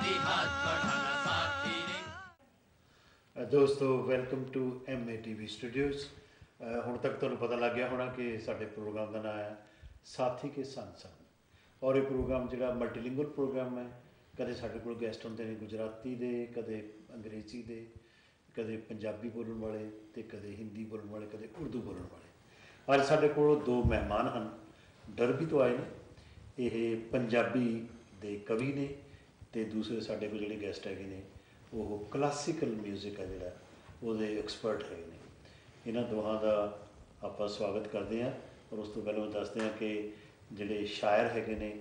दोस्तों welcome to MATV Studios. ਹੁਣ तक ਤੁਹਾਨੂੰ पता लग गया होना कि ਸਾਡੇ प्रोग्राम का नाम है साथी के संग संग और ये प्रोग्राम जो मल्टीलिंगुअल प्रोग्राम है। कदे ਸਾਡੇ ਕੋਲ ਗੈਸਟ ਹੁੰਦੇ ਨੇ ਗੁਜਰਾਤੀ ਦੇ, ਕਦੇ ਅੰਗਰੇਜ਼ੀ ਦੇ, ਕਦੇ ਪੰਜਾਬੀ ਬੋਲਣ ਵਾਲੇ ਤੇ ਕਦੇ ਹਿੰਦੀ ਬੋਲਣ ਵਾਲੇ, ਕਦੇ ਉਰਦੂ ਬੋਲਣ ਵਾਲੇ। ਅੱਜ ਸਾਡੇ ਕੋਲ ਦੋ ਮਹਿਮਾਨ ਹਨ, ਡਰਬੀ ਤੋਂ ਆਏ ਨੇ। ਇਹ ਪੰਜਾਬੀ ਦੇ ਕਵੀ ਨੇ ਤੇ ਦੂਸਰੇ ਸਾਡੇ ਕੋਲ ਜਿਹੜੇ ਗੈਸਟ ਹੈਗੇ ਨੇ ਉਹ ਕਲਾਸੀਕਲ ਮਿਊਜ਼ਿਕ ਹੈ ਜਿਹੜਾ ਉਹਦੇ ਐਕਸਪਰਟ ਹੈਗੇ ਨੇ। ਇਹਨਾਂ ਦੋਹਾਂ ਦਾ ਆਪਾਂ ਸਵਾਗਤ ਕਰਦੇ ਹਾਂ। ਔਰ ਉਸ ਤੋਂ ਪਹਿਲਾਂ ਦੱਸਦੇ ਹਾਂ ਕਿ ਜਿਹੜੇ ਸ਼ਾਇਰ ਹੈਗੇ ਨੇ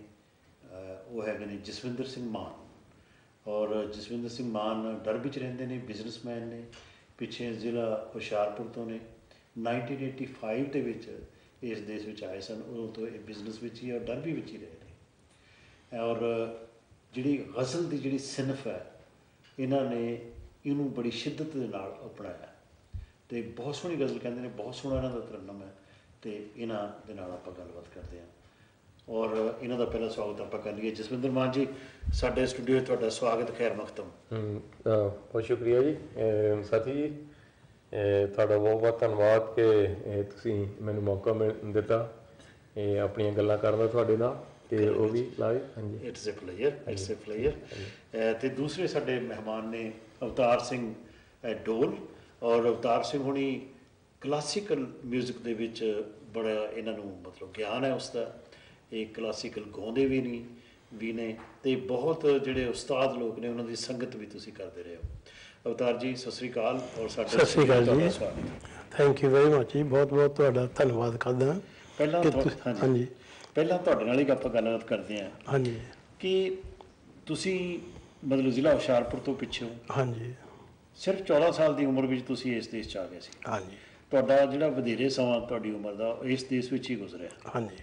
ਉਹ ਹੈਗੇ ਨੇ ਜਸਵਿੰਦਰ ਸਿੰਘ ਮਾਨ। ਔਰ ਜਸਵਿੰਦਰ ਸਿੰਘ ਮਾਨ ਡਰਬੀ 'ਚ ਰਹਿੰਦੇ ਨੇ, ਬਿਜ਼ਨਸਮੈਨ ਨੇ, ਪਿੱਛੇ ਜ਼ਿਲ੍ਹਾ ਹੁਸ਼ਿਆਰਪੁਰ ਤੋਂ ਨੇ। 1985 ਦੇ ਵਿੱਚ ਇਸ ਦੇਸ਼ ਵਿੱਚ ਆਏ ਸਨ, ਉਦੋਂ ਤੋਂ ਇਹ ਬਿਜ਼ਨਸ ਵਿੱਚ ਹੀ ਔਰ ਡਰਬੀ ਵਿੱਚ ਹੀ ਰਹੇ ਨੇ। ਔਰ ਜਿਹੜੀ ਗਜ਼ਲ ਦੀ ਜਿਹੜੀ ਸਿਨਫ ਹੈ ਇਹਨਾਂ ਨੇ ਇਹਨੂੰ ਬੜੀ ਸ਼ਿੱਦਤ ਦੇ ਨਾਲ ਅਪਣਾਇਆ ਅਤੇ ਬਹੁਤ ਸੋਹਣੀ ਗਜ਼ਲ ਕਹਿੰਦੇ ਨੇ, ਬਹੁਤ ਸੋਹਣਾ ਇਹਨਾਂ ਦਾ ਤਰੰਨਮ ਹੈ ਅਤੇ ਇਹਨਾਂ ਦੇ ਨਾਲ ਆਪਾਂ ਗੱਲਬਾਤ ਕਰਦੇ ਹਾਂ। ਔਰ ਇਹਨਾਂ ਦਾ ਪਹਿਲਾ ਸਵਾਗਤ ਆਪਾਂ ਕਰ ਲਈਏ। ਜਸਵਿੰਦਰ ਮਾਨ ਜੀ, ਸਾਡੇ ਸਟੂਡੀਓ 'ਚ ਤੁਹਾਡਾ ਸਵਾਗਤ, ਖੈਰ ਮਕਦਮ। ਬਹੁਤ ਸ਼ੁਕਰੀਆ ਜੀ ਸਾਥੀ ਜੀ, ਤੁਹਾਡਾ ਬਹੁਤ ਬਹੁਤ ਧੰਨਵਾਦ ਕਿ ਤੁਸੀਂ ਮੈਨੂੰ ਮੌਕਾ ਦਿੱਤਾ ਇਹ ਆਪਣੀਆਂ ਗੱਲਾਂ ਕਰਨ ਦਾ ਤੁਹਾਡੇ ਨਾਲ, ਅਤੇ ਉਹ ਵੀ ਲਾਈਵ। ਹਾਂਜੀ, ਇਟਸ ਏ ਪਲੇਅਰ। ਅਤੇ ਦੂਸਰੇ ਸਾਡੇ ਮਹਿਮਾਨ ਨੇ ਅਵਤਾਰ ਸਿੰਘ ਡੋਲ। ਔਰ ਅਵਤਾਰ ਸਿੰਘ ਹੁਣੀ ਕਲਾਸੀਕਲ ਮਿਊਜ਼ਿਕ ਦੇ ਵਿੱਚ ਬੜਾ ਇਹਨਾਂ ਨੂੰ ਮਤਲਬ ਗਿਆਨ ਹੈ ਉਸਦਾ। ਇਹ ਕਲਾਸੀਕਲ ਗਾਉਂਦੇ ਵੀ ਨੇ ਅਤੇ ਬਹੁਤ ਜਿਹੜੇ ਉਸਤਾਦ ਲੋਕ ਨੇ ਉਹਨਾਂ ਦੀ ਸੰਗਤ ਵੀ ਤੁਸੀਂ ਕਰਦੇ ਰਹੇ ਹੋ। ਅਵਤਾਰ ਜੀ ਸਤਿ ਸ਼੍ਰੀ ਅਕਾਲ। ਔਰ ਸਾਡੇ ਸਤਿ ਸ਼੍ਰੀ ਅਕਾਲ ਜੀ, ਸਵਾਗਤ। ਥੈਂਕ ਯੂ ਵੈਰੀ ਮਚ ਜੀ, ਬਹੁਤ ਬਹੁਤ ਤੁਹਾਡਾ ਧੰਨਵਾਦ ਕਰਦਾ। ਹਾਂਜੀ, ਪਹਿਲਾਂ ਤੁਹਾਡੇ ਨਾਲ ਹੀ ਆਪਾਂ ਗੱਲਬਾਤ ਕਰਦੇ ਹਾਂ। ਹਾਂਜੀ, ਕਿ ਤੁਸੀਂ ਮਤਲਬ ਜ਼ਿਲ੍ਹਾ ਹੁਸ਼ਿਆਰਪੁਰ ਤੋਂ ਪਿੱਛੇ ਹੋ। ਹਾਂਜੀ, ਸਿਰਫ 14 ਸਾਲ ਦੀ ਉਮਰ ਵਿੱਚ ਤੁਸੀਂ ਇਸ ਦੇਸ਼ 'ਚ ਆ ਗਏ ਸੀ। ਹਾਂਜੀ, ਤੁਹਾਡਾ ਜਿਹੜਾ ਵਧੇਰੇ ਸਮਾਂ ਤੁਹਾਡੀ ਉਮਰ ਦਾ ਇਸ ਦੇਸ਼ ਵਿੱਚ ਹੀ ਗੁਜ਼ਰਿਆ। ਹਾਂਜੀ।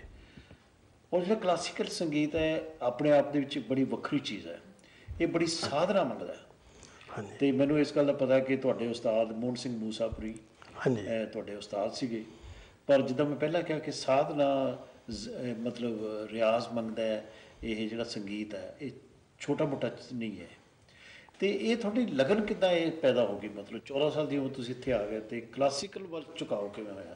ਔਰ ਜਿਹੜਾ ਕਲਾਸੀਕਲ ਸੰਗੀਤ ਹੈ ਆਪਣੇ ਆਪ ਦੇ ਵਿੱਚ ਬੜੀ ਵੱਖਰੀ ਚੀਜ਼ ਹੈ, ਇਹ ਬੜੀ ਸਾਧਨਾ ਮੰਗਦਾ ਹੈ। ਹਾਂਜੀ, ਅਤੇ ਮੈਨੂੰ ਇਸ ਗੱਲ ਦਾ ਪਤਾ ਕਿ ਤੁਹਾਡੇ ਉਸਤਾਦ ਮੋਹਨ ਸਿੰਘ ਮੂਸਾਪੁਰੀ ਹਾਂਜੀ ਤੁਹਾਡੇ ਉਸਤਾਦ ਸੀਗੇ। ਪਰ ਜਿੱਦਾਂ ਮੈਂ ਪਹਿਲਾਂ ਕਿਹਾ ਕਿ ਸਾਧਨਾ ਮਤਲਬ ਰਿਆਜ਼ ਮੰਗਦਾ ਹੈ। ਇਹ ਜਿਹੜਾ ਸੰਗੀਤ ਹੈ ਇਹ ਛੋਟਾ ਮੋਟਾ ਨਹੀਂ ਹੈ। ਅਤੇ ਇਹ ਤੁਹਾਡੀ ਲਗਨ ਕਿੱਦਾਂ ਇਹ ਪੈਦਾ ਹੋ ਗਈ? ਮਤਲਬ 14 ਸਾਲ ਦੀ ਉਮਰ ਤੁਸੀਂ ਇੱਥੇ ਆ ਗਏ ਅਤੇ ਕਲਾਸੀਕਲ ਵੱਲ ਝੁਕਾਓ ਕਿਵੇਂ ਹੋਇਆ?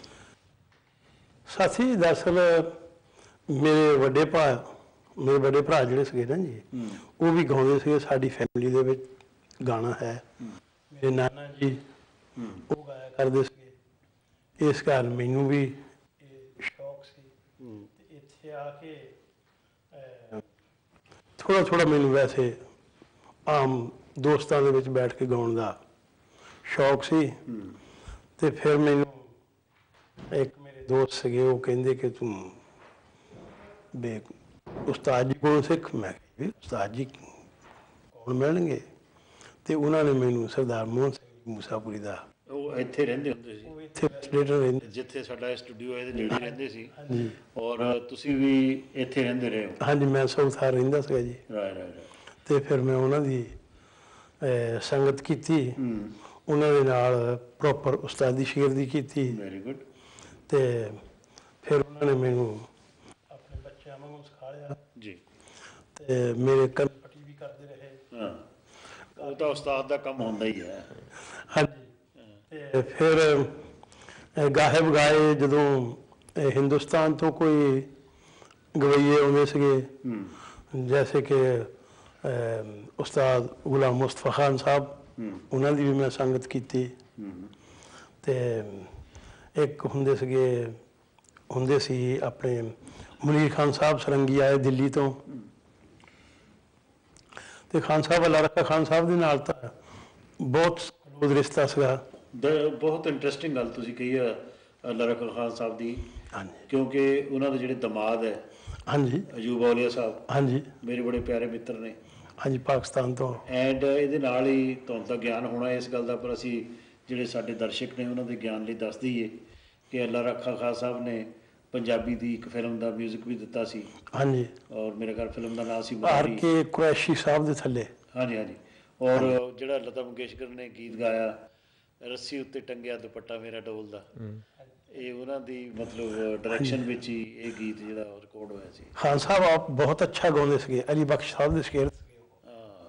ਸਾਥੀ ਦਰਅਸਲ ਮੇਰੇ ਵੱਡੇ ਭਰਾ ਜਿਹੜੇ ਸੀਗੇ ਨਾ ਜੀ, ਉਹ ਵੀ ਗਾਉਂਦੇ ਸੀਗੇ। ਸਾਡੀ ਫੈਮਿਲੀ ਦੇ ਵਿੱਚ ਗਾਣਾ ਹੈ। ਮੇਰੇ ਨਾਨਾ ਜੀ ਉਹ ਗਾਇਆ ਕਰਦੇ ਸੀਗੇ, ਇਸ ਕਾਰਨ ਮੈਨੂੰ ਵੀ ਇਹ ਸ਼ੌਕ ਸੀ। ਅਤੇ ਇੱਥੇ ਆ ਕੇ ਥੋੜ੍ਹਾ ਮੈਨੂੰ ਵੈਸੇ ਆਮ ਦੋਸਤਾਂ ਦੇ ਵਿੱਚ ਬੈਠ ਕੇ ਗਾਉਣ ਦਾ ਸ਼ੌਕ ਸੀ। ਅਤੇ ਫਿਰ ਮੈਨੂੰ ਇੱਕ ਮੇਰੇ ਦੋਸਤ ਸੀਗੇ, ਉਹ ਕਹਿੰਦੇ ਕਿ ਤੂੰ ਬੇ ਉਸਤਾਦ ਜੀ ਕੋਲੋਂ ਸਿੱਖ। ਮੈਂ ਕਿਹਾ ਉਸਤਾਦ ਜੀ ਕੌਣ ਮਿਲਣਗੇ? ਅਤੇ ਉਹਨਾਂ ਨੇ ਮੈਨੂੰ ਸਰਦਾਰ ਮੋਹਨ ਸਿੰਘ ਮੂਸਾਪੁਰੀ ਦਾ, ਉਹ ਇੱਥੇ ਰਹਿੰਦੇ ਹੁੰਦੇ ਸੀ? ਉਹ ਇੱਥੇ ਵੈਸਟਲੇਟਰ ਰਹਿੰਦੇ, ਜਿੱਥੇ ਸਾਡਾ ਸਟੂਡੀਓ ਇਹਦੇ ਨੇੜੇ ਰਹਿੰਦੇ ਸੀ। ਹਾਂਜੀ। ਔਰ ਤੁਸੀਂ ਵੀ ਇੱਥੇ ਰਹਿੰਦੇ ਰਹੇ ਹੋ? ਹਾਂਜੀ, ਮੈਂ ਸੌਥਾਰ ਰਹਿੰਦਾ ਸੀਗਾ ਜੀ। ਅਤੇ ਫਿਰ ਮੈਂ ਉਹਨਾਂ ਦੀ ਸੰਗਤ ਕੀਤੀ, ਉਹਨਾਂ ਦੇ ਨਾਲ ਪ੍ਰੋਪਰ ਉਸਤਾਦੀ ਸ਼ਾਗਿਰਦੀ ਕੀਤੀ। Very good. ਅਤੇ ਫਿਰ ਉਹਨਾਂ ਨੇ ਮੈਨੂੰ ਆਪਣੇ ਬੱਚਿਆਂ ਵਾਂਗੂ ਸਿਖਾ ਲਿਆ ਜੀ। ਅਤੇ ਮੇਰੇ ਕੰਨ ਪੱਟੀ ਵੀ ਕਰਦੇ ਰਹੇ। ਹਾਂ, ਉਹ ਤਾਂ ਉਸਤਾਦ ਦਾ ਕੰਮ ਹੁੰਦਾ ਹੀ ਹੈ। ਹਾਂਜੀ। ਅਤੇ ਫਿਰ ਗਾਹੇ ਬਗਾਏ ਜਦੋਂ ਹਿੰਦੁਸਤਾਨ ਤੋਂ ਕੋਈ ਗਵਈਏ ਆਉਂਦੇ ਸੀਗੇ, ਜੈਸੇ ਕਿ ਉਸਤਾਦ ਗੁਲਾਮ ਮੁਸਤਫਾ ਖਾਨ ਸਾਹਿਬ, ਉਹਨਾਂ ਦੀ ਵੀ ਮੈਂ ਸੰਗਤ ਕੀਤੀ। ਅਤੇ ਇੱਕ ਹੁੰਦੇ ਸੀ ਆਪਣੇ ਮੁਨੀਰ ਖਾਨ ਸਾਹਿਬ ਸਰੰਗੀ ਆਏ ਦਿੱਲੀ ਤੋਂ, ਅਤੇ ਖਾਨ ਸਾਹਿਬ ਅੱਲਾ ਰੱਖਾ ਖਾਨ ਸਾਹਿਬ ਦੇ ਨਾਲ ਤਾਂ ਬਹੁਤ ਕਲੋਜ਼ ਰਿਸ਼ਤਾ ਸੀਗਾ। ਬਹੁਤ ਇੰਟਰਸਟਿੰਗ ਗੱਲ ਤੁਸੀਂ ਕਹੀ ਹੈ ਅੱਲਾ ਰੱਖਾ ਖਾਨ ਸਾਹਿਬ ਦੀ। ਹਾਂਜੀ, ਕਿਉਂਕਿ ਉਹਨਾਂ ਦੇ ਜਿਹੜੇ ਦਮਾਦ ਹੈ ਹਾਂਜੀ, ਅਯੂਬ ਔਲੀਆ ਸਾਹਿਬ, ਹਾਂਜੀ, ਮੇਰੇ ਬੜੇ ਪਿਆਰੇ ਮਿੱਤਰ ਨੇ। ਹਾਂਜੀ, ਪਾਕਿਸਤਾਨ ਤੋਂ। ਐਂਡ ਇਹਦੇ ਨਾਲ ਹੀ ਤੁਹਾਨੂੰ ਤਾਂ ਗਿਆਨ ਹੋਣਾ ਇਸ ਗੱਲ ਦਾ, ਪਰ ਅਸੀਂ ਜਿਹੜੇ ਸਾਡੇ ਦਰਸ਼ਕ ਨੇ ਉਹਨਾਂ ਦੇ ਗਿਆਨ ਲਈ ਦੱਸ ਦਈਏ ਕਿ ਅੱਲਾ ਰੱਖਾ ਖਾਨ ਸਾਹਿਬ ਨੇ ਪੰਜਾਬੀ ਦੀ ਇੱਕ ਫਿਲਮ ਦਾ ਮਿਊਜ਼ਿਕ ਵੀ ਦਿੱਤਾ ਸੀ। ਹਾਂਜੀ। ਔਰ ਮੇਰੇ ਖਿਆਲ ਫਿਲਮ ਦਾ ਨਾਮ ਸੀ ਆਰ ਕੇ ਕੁਰੈਸ਼ੀ ਸਾਹਿਬ ਦੇ ਥੱਲੇ। ਹਾਂਜੀ, ਹਾਂਜੀ। ਔਰ ਜਿਹੜਾ ਲਤਾ ਮੰਗੇਸ਼ਕਰ ਨੇ ਗੀਤ ਗਾਇਆ ਰੱਸੀ ਉੱਤੇ ਟੰਗਿਆ ਦੁਪੱਟਾ ਮੇਰਾ ਡੋਲਦਾ, ਇਹ ਉਹਨਾਂ ਦੀ ਮਤਲਬ ਡਾਇਰੈਕਸ਼ਨ ਵਿੱਚ ਹੀ ਇਹ ਗੀਤ ਜਿਹੜਾ ਰਿਕਾਰਡ ਹੋਇਆ ਸੀ। ਖਾਨ ਸਾਹਿਬ ਆਪ ਬਹੁਤ ਅੱਛਾ ਗਾਉਂਦੇ ਸੀਗੇ, ਅਲੀ ਬਖਸ਼ ਸਾਹਿਬ ਦੇ ਸ਼ੇਰ ਸੀਗੇ।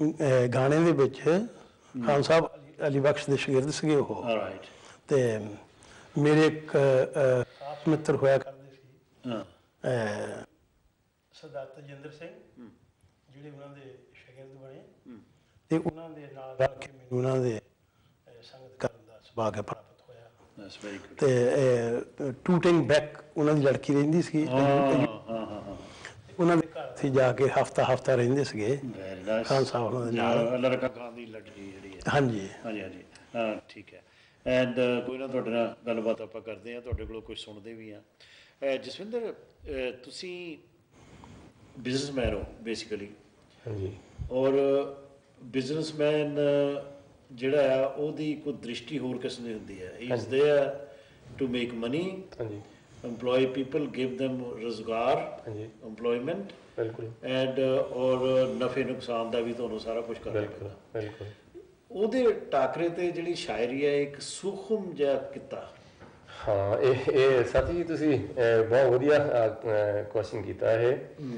ਗਾਣੇ ਦੇ ਵਿੱਚ ਖਾਨ ਸਾਹਿਬ ਅਲੀ ਬਖਸ਼ ਦੇ ਸ਼ਾਗਿਰਦ ਸੀਗੇ ਉਹ। ਆਲਰਾਈਟ। ਤੇ ਮੇਰੇ ਇੱਕ ਖਾਸ ਮਿੱਤਰ ਹੋਇਆ ਕਰਦੇ ਸੀ ਹਾਂ। ਸਰਦਾਰ ਤਜਿੰਦਰ ਸਿੰਘ, ਜਿਹੜੇ ਉਹਨਾਂ ਦੇ ਸ਼ਾਗਿਰਦ ਬਣੇ, ਤੇ ਉਹਨਾਂ ਦੇ ਨਾਲ ਰਲ ਕੇ ਮੈਨੂੰ ਉਹਨਾਂ ਦੇ ਸੰਗਤ ਕਰਨ ਦਾ ਸੁਭਾਗ ਪ੍ਰਾਪਤ ਹੋਇਆ। That's very good. ਤੇ ਟੂਟਿੰਗ ਬੈਕ ਉਹਨਾਂ ਦੀ ਲੜਕੀ ਰਹਿੰਦੀ ਸੀਗੀ, ਉਹਨਾਂ ਦੇ ਘਰ ਸੀ ਜਾ ਕੇ ਹਫਤਾ ਰਹਿੰਦੇ ਸੀਗੇ ਵੈਰੀ ਨਾਈਸ। ਖਾਨ ਸਾਹਿਬ ਉਹਨਾਂ ਦੇ ਨਾਲ। ਲੜਕਾ ਖਾਨ ਦੀ ਲੜਕੀ ਜਿਹੜੀ ਹੈ। ਹਾਂਜੀ ਹਾਂਜੀ। ਹਾਂ ਠੀਕ ਹੈ। ਐਂਡ ਕੋਈ ਨਾ ਤੁਹਾਡੇ ਨਾਲ ਗੱਲਬਾਤ ਆਪਾਂ ਕਰਦੇ ਹਾਂ, ਤੁਹਾਡੇ ਕੋਲੋਂ ਕੁਝ ਸੁਣਦੇ ਵੀ ਹਾਂ। ਜਸਵਿੰਦਰ, ਤੁਸੀਂ ਬਿਜ਼ਨਸਮੈਨ ਹੋ ਬੇਸਿਕਲੀ। ਹਾਂਜੀ। ਔਰ ਬਿਜ਼ਨਸਮੈਨ ਜਿਹੜਾ ਆ ਉਹਦੀ ਕੋਈ ਦ੍ਰਿਸ਼ਟੀ ਹੋਰ ਕਿਸਮ ਦੀ ਹੁੰਦੀ ਹੈ। He is there to make money. ਹਾਂਜੀ। employ people, give them ਰੁਜ਼ਗਾਰ, employment, ਬਿਲਕੁਲ। ਐਂਡ ਔਰ ਨਫੇ ਨੁਕਸਾਨ ਦਾ ਵੀ ਤੁਹਾਨੂੰ ਸਾਰਾ ਕੁਝ ਕਰਨਾ ਪੈਂਦਾ। ਬਿਲਕੁਲ। ਉਹਦੇ ਟਾਕਰੇ ਤੇ ਜਿਹੜੀ ਸ਼ਾਇਰੀ ਹੈ ਇੱਕ ਸੂਖਮ ਜਿਹਾ ਕਿੱਤਾ। ਹਾਂ, ਇਹ ਸਾਥੀ ਜੀ ਤੁਸੀਂ ਬਹੁਤ ਵਧੀਆ ਕੁਐਸਚਨ ਕੀਤਾ। ਇਹ